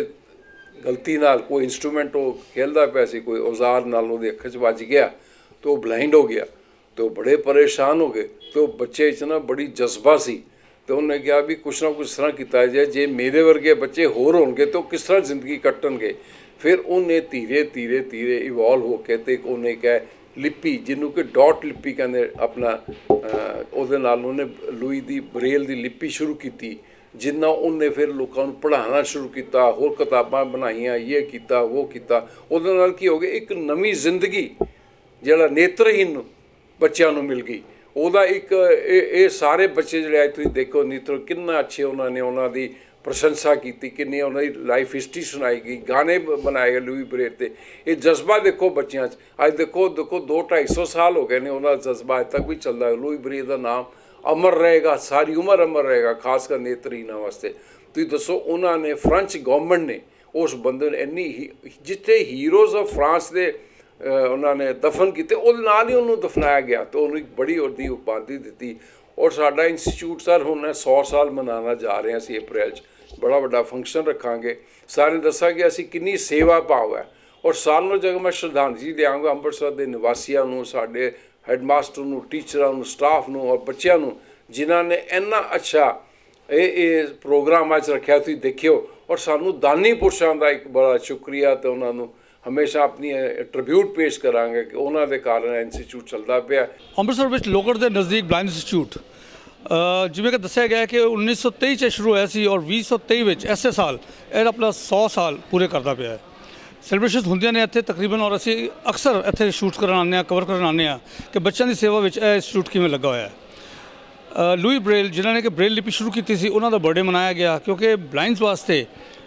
ਗਲਤੀ ਨਾਲ ਕੋਈ ਇੰਸਟਰੂਮੈਂਟ ਉਹ ਖੇਲਦਾ ਪਿਆ ਸੀ ਕੋਈ ਔਜ਼ਾਰ ਨਾਲ ਉਹਦੀ ਅੱਖ 'ਚ ਵੱਜ ਗਿਆ तो ब्लाइंड हो गया तो बड़े परेशान हो गए तो बच्चे इतना बड़ी जज्बा सी तो उन्हें कहा भी कुछ ना कुछ इस तरह किया जाए जे मेरे वर्गे बच्चे होर होंगे तो किस तरह जिंदगी कट्टणगे। फिर उन्हें धीरे धीरे धीरे इवॉल्व हो के ते उन्हें कहा लिपि जिन्हों कि डॉट लिपि कहते अपना ਉਹਦੇ ਨਾਲ ਉਹਨੇ ਲੂਈ ਦੀ ਬ੍ਰੇਲ ਦੀ ਲਿਪੀ ਸ਼ੁਰੂ ਕੀਤੀ ਜਿੰਨਾ ਉਹਨੇ ਫਿਰ ਲੋਕਾਂ ਨੂੰ ਪੜ੍ਹਾਉਣਾ ਸ਼ੁਰੂ ਕੀਤਾ ਹੋਰ ਕਿਤਾਬਾਂ ਬਣਾਈਆਂ ਇਹ ਕੀਤਾ ਉਹ ਕੀਤਾ ਉਹਦੇ ਨਾਲ ਕੀ ਹੋ ਗਿਆ ਇੱਕ ਨਵੀਂ ਜ਼ਿੰਦਗੀ ਜਿਹੜਾ ਨੇਤਰਹੀਨ ਬੱਚਿਆਂ ਨੂੰ ਮਿਲ ਗਈ। ਉਹਦਾ ਇੱਕ ਇਹ ਸਾਰੇ ਬੱਚੇ ਜਿਹੜੇ ਅੱਜ ਤੁਸੀਂ ਦੇਖੋ ਨੇਤਰ ਕਿੰਨਾ ਅੱਛੇ ਉਹਨਾਂ ਨੇ ਉਹਨਾਂ ਦੀ ਪ੍ਰਸ਼ੰਸਾ ਕੀਤੀ ਕਿੰਨੀ ਉਹਨਾਂ ਦੀ ਲਾਈਫ ਹਿਸਟਰੀ ਸੁਣਾਈ ਗਈ ਗਾਣੇ ਬਣਾਏ ਗਏ ਲੂਈ ਬ੍ਰੇਲ 'ਤੇ। ਇਹ ਜਜ਼ਬਾ ਦੇਖੋ ਬੱਚਿਆਂ 'ਚ ਅੱਜ ਦੇਖੋ ਦੇਖੋ ਦੋ ਢਾਈ ਸੌ ਸਾਲ ਹੋ ਗਏ ਨੇ ਉਹਨਾਂ ਦਾ ਜਜ਼ਬਾ ਅੱਜ ਤੱਕ ਵੀ ਚੱਲਦਾ। ਲੂਈ ਬ੍ਰੇਲ ਦਾ ਨਾਮ ਅਮਰ ਰਹੇਗਾ ਸਾਰੀ ਉਮਰ ਅਮਰ ਰਹੇਗਾ ਖਾਸ ਕਰ ਨੇਤਰਹੀਨਾਂ ਵਾਸਤੇ। ਤੁਸੀਂ ਦੱਸੋ ਉਹਨਾਂ ਨੇ ਫ੍ਰੈਂਚ ਗੌਰਮੈਂਟ ਨੇ ਉਸ ਬੰਦੇ ਨੂੰ ਇੰਨੀ ਜਿੱਥੇ ਹੀਰੋਜ਼ ਆਫ ਫਰਾਂਸ ਦੇ ਉਹਨਾਂ ਨੇ ਦਫਨ ਕੀਤੇ ਉਹਦੇ ਨਾਲ ਹੀ ਉਹਨੂੰ ਦਫਨਾਇਆ ਗਿਆ ਤੇ ਉਹਨੂੰ ਇੱਕ ਬੜੀ ਵੱਡੀ ਉਪਾਧੀ ਦਿੱਤੀ। ਔਰ ਸਾਡਾ ਇੰਸਟੀਚਿਊਟ ਸਰ ਹੁਣ ਸੌ ਸਾਲ ਮਨਾਉਣਾ ਜਾ ਰਹੇ ਹਾਂ ਅਸੀਂ ਅਪ੍ਰੈਲ 'ਚ ਬੜਾ ਵੱਡਾ ਫੰਕਸ਼ਨ ਰੱਖਾਂਗੇ ਸਾਰੇ ਦੱਸਾਂਗੇ ਅਸੀਂ ਕਿੰਨੀ ਸੇਵਾ ਭਾਵ ਹੈ। ਔਰ ਸਾਰਿਆਂ ਜਗ੍ਹਾ ਮੈਂ ਸ਼ਰਧਾਂਜਲੀ ਦਿਆਂਗਾ ਅੰਮ੍ਰਿਤਸਰ ਦੇ ਨਿਵਾਸੀਆਂ ਨੂੰ ਸਾਡੇ ਹੈਡਮਾਸਟਰ ਨੂੰ ਟੀਚਰਾਂ ਨੂੰ ਸਟਾਫ ਨੂੰ ਔਰ ਬੱਚਿਆਂ ਨੂੰ ਜਿਨ੍ਹਾਂ ਨੇ ਇੰਨਾ ਅੱਛਾ ਇਹ ਇਹ ਪ੍ਰੋਗਰਾਮ ਅੱਜ ਰੱਖਿਆ ਤੁਸੀਂ ਦੇਖਿਓ। ਔਰ ਸਾਨੂੰ ਦਾਨੀ ਪੁਰਸ਼ਾਂ ਦਾ ਇੱਕ ਬੜਾ ਸ਼ੁਕਰੀਆ ਤੇ ਉਹਨਾਂ ਨੂੰ ਹਮੇਸ਼ਾ ਆਪਣੀ ਟ੍ਰਿਬਿਊਟ ਪੇਸ਼ ਕਰਾਂਗੇ ਕਿ ਉਹਨਾਂ ਦੇ ਕਾਰਨ ਇੰਸਟੀਚਿਊਟ ਚੱਲਦਾ ਪਿਆ। ਅੰਮ੍ਰਿਤਸਰ ਵਿੱਚ ਲੋਹਗੜ੍ਹ ਦੇ ਨਜ਼ਦੀਕ ਬਲਾਈਂਡ ਇੰਸਟੀਚਿਊਟ ਜਿਵੇਂ ਕਿ ਦੱਸਿਆ ਗਿਆ ਕਿ ਉੱਨੀ ਸੌ ਤੇਈ 'ਚ ਸ਼ੁਰੂ ਹੋਇਆ ਸੀ ਔਰ ਵੀਹ ਸੌ ਤੇਈ ਵਿੱਚ ਐਸੇ ਸਾਲ ਇਹ ਆਪਣਾ ਸੌ ਸਾਲ ਪੂਰੇ ਕਰਦਾ ਪਿਆ ਹੈ। ਸੈਲੀਬ੍ਰੇਸ਼ਨਸ ਹੁੰਦੀਆਂ ਨੇ ਇੱਥੇ ਤਕਰੀਬਨ ਔਰ ਅਸੀਂ ਅਕਸਰ ਇੱਥੇ ਸ਼ੂਟ ਕਰਨ ਆਉਂਦੇ ਹਾਂ ਕਵਰ ਕਰਨ ਆਉਂਦੇ ਹਾਂ ਕਿ ਬੱਚਿਆਂ ਦੀ ਸੇਵਾ ਵਿੱਚ ਇਹ ਇੰਸਟੀਚਿਊਟ ਕਿਵੇਂ ਲੱਗਾ ਹੋਇਆ ਹੈ। ਲੂਈ ਬ੍ਰੇਲ ਜਿਨ੍ਹਾਂ ਨੇ ਕਿ ਬ੍ਰੇਲ ਲਿਪੀ ਸ਼ੁਰੂ ਕੀਤੀ ਸੀ ਉਹਨਾਂ ਦਾ ਬਰਥਡੇ ਮਨਾਇਆ ਗਿਆ ਕਿਉਂਕਿ ਬਲਾਈਂਡਸ ਵਾਸਤੇ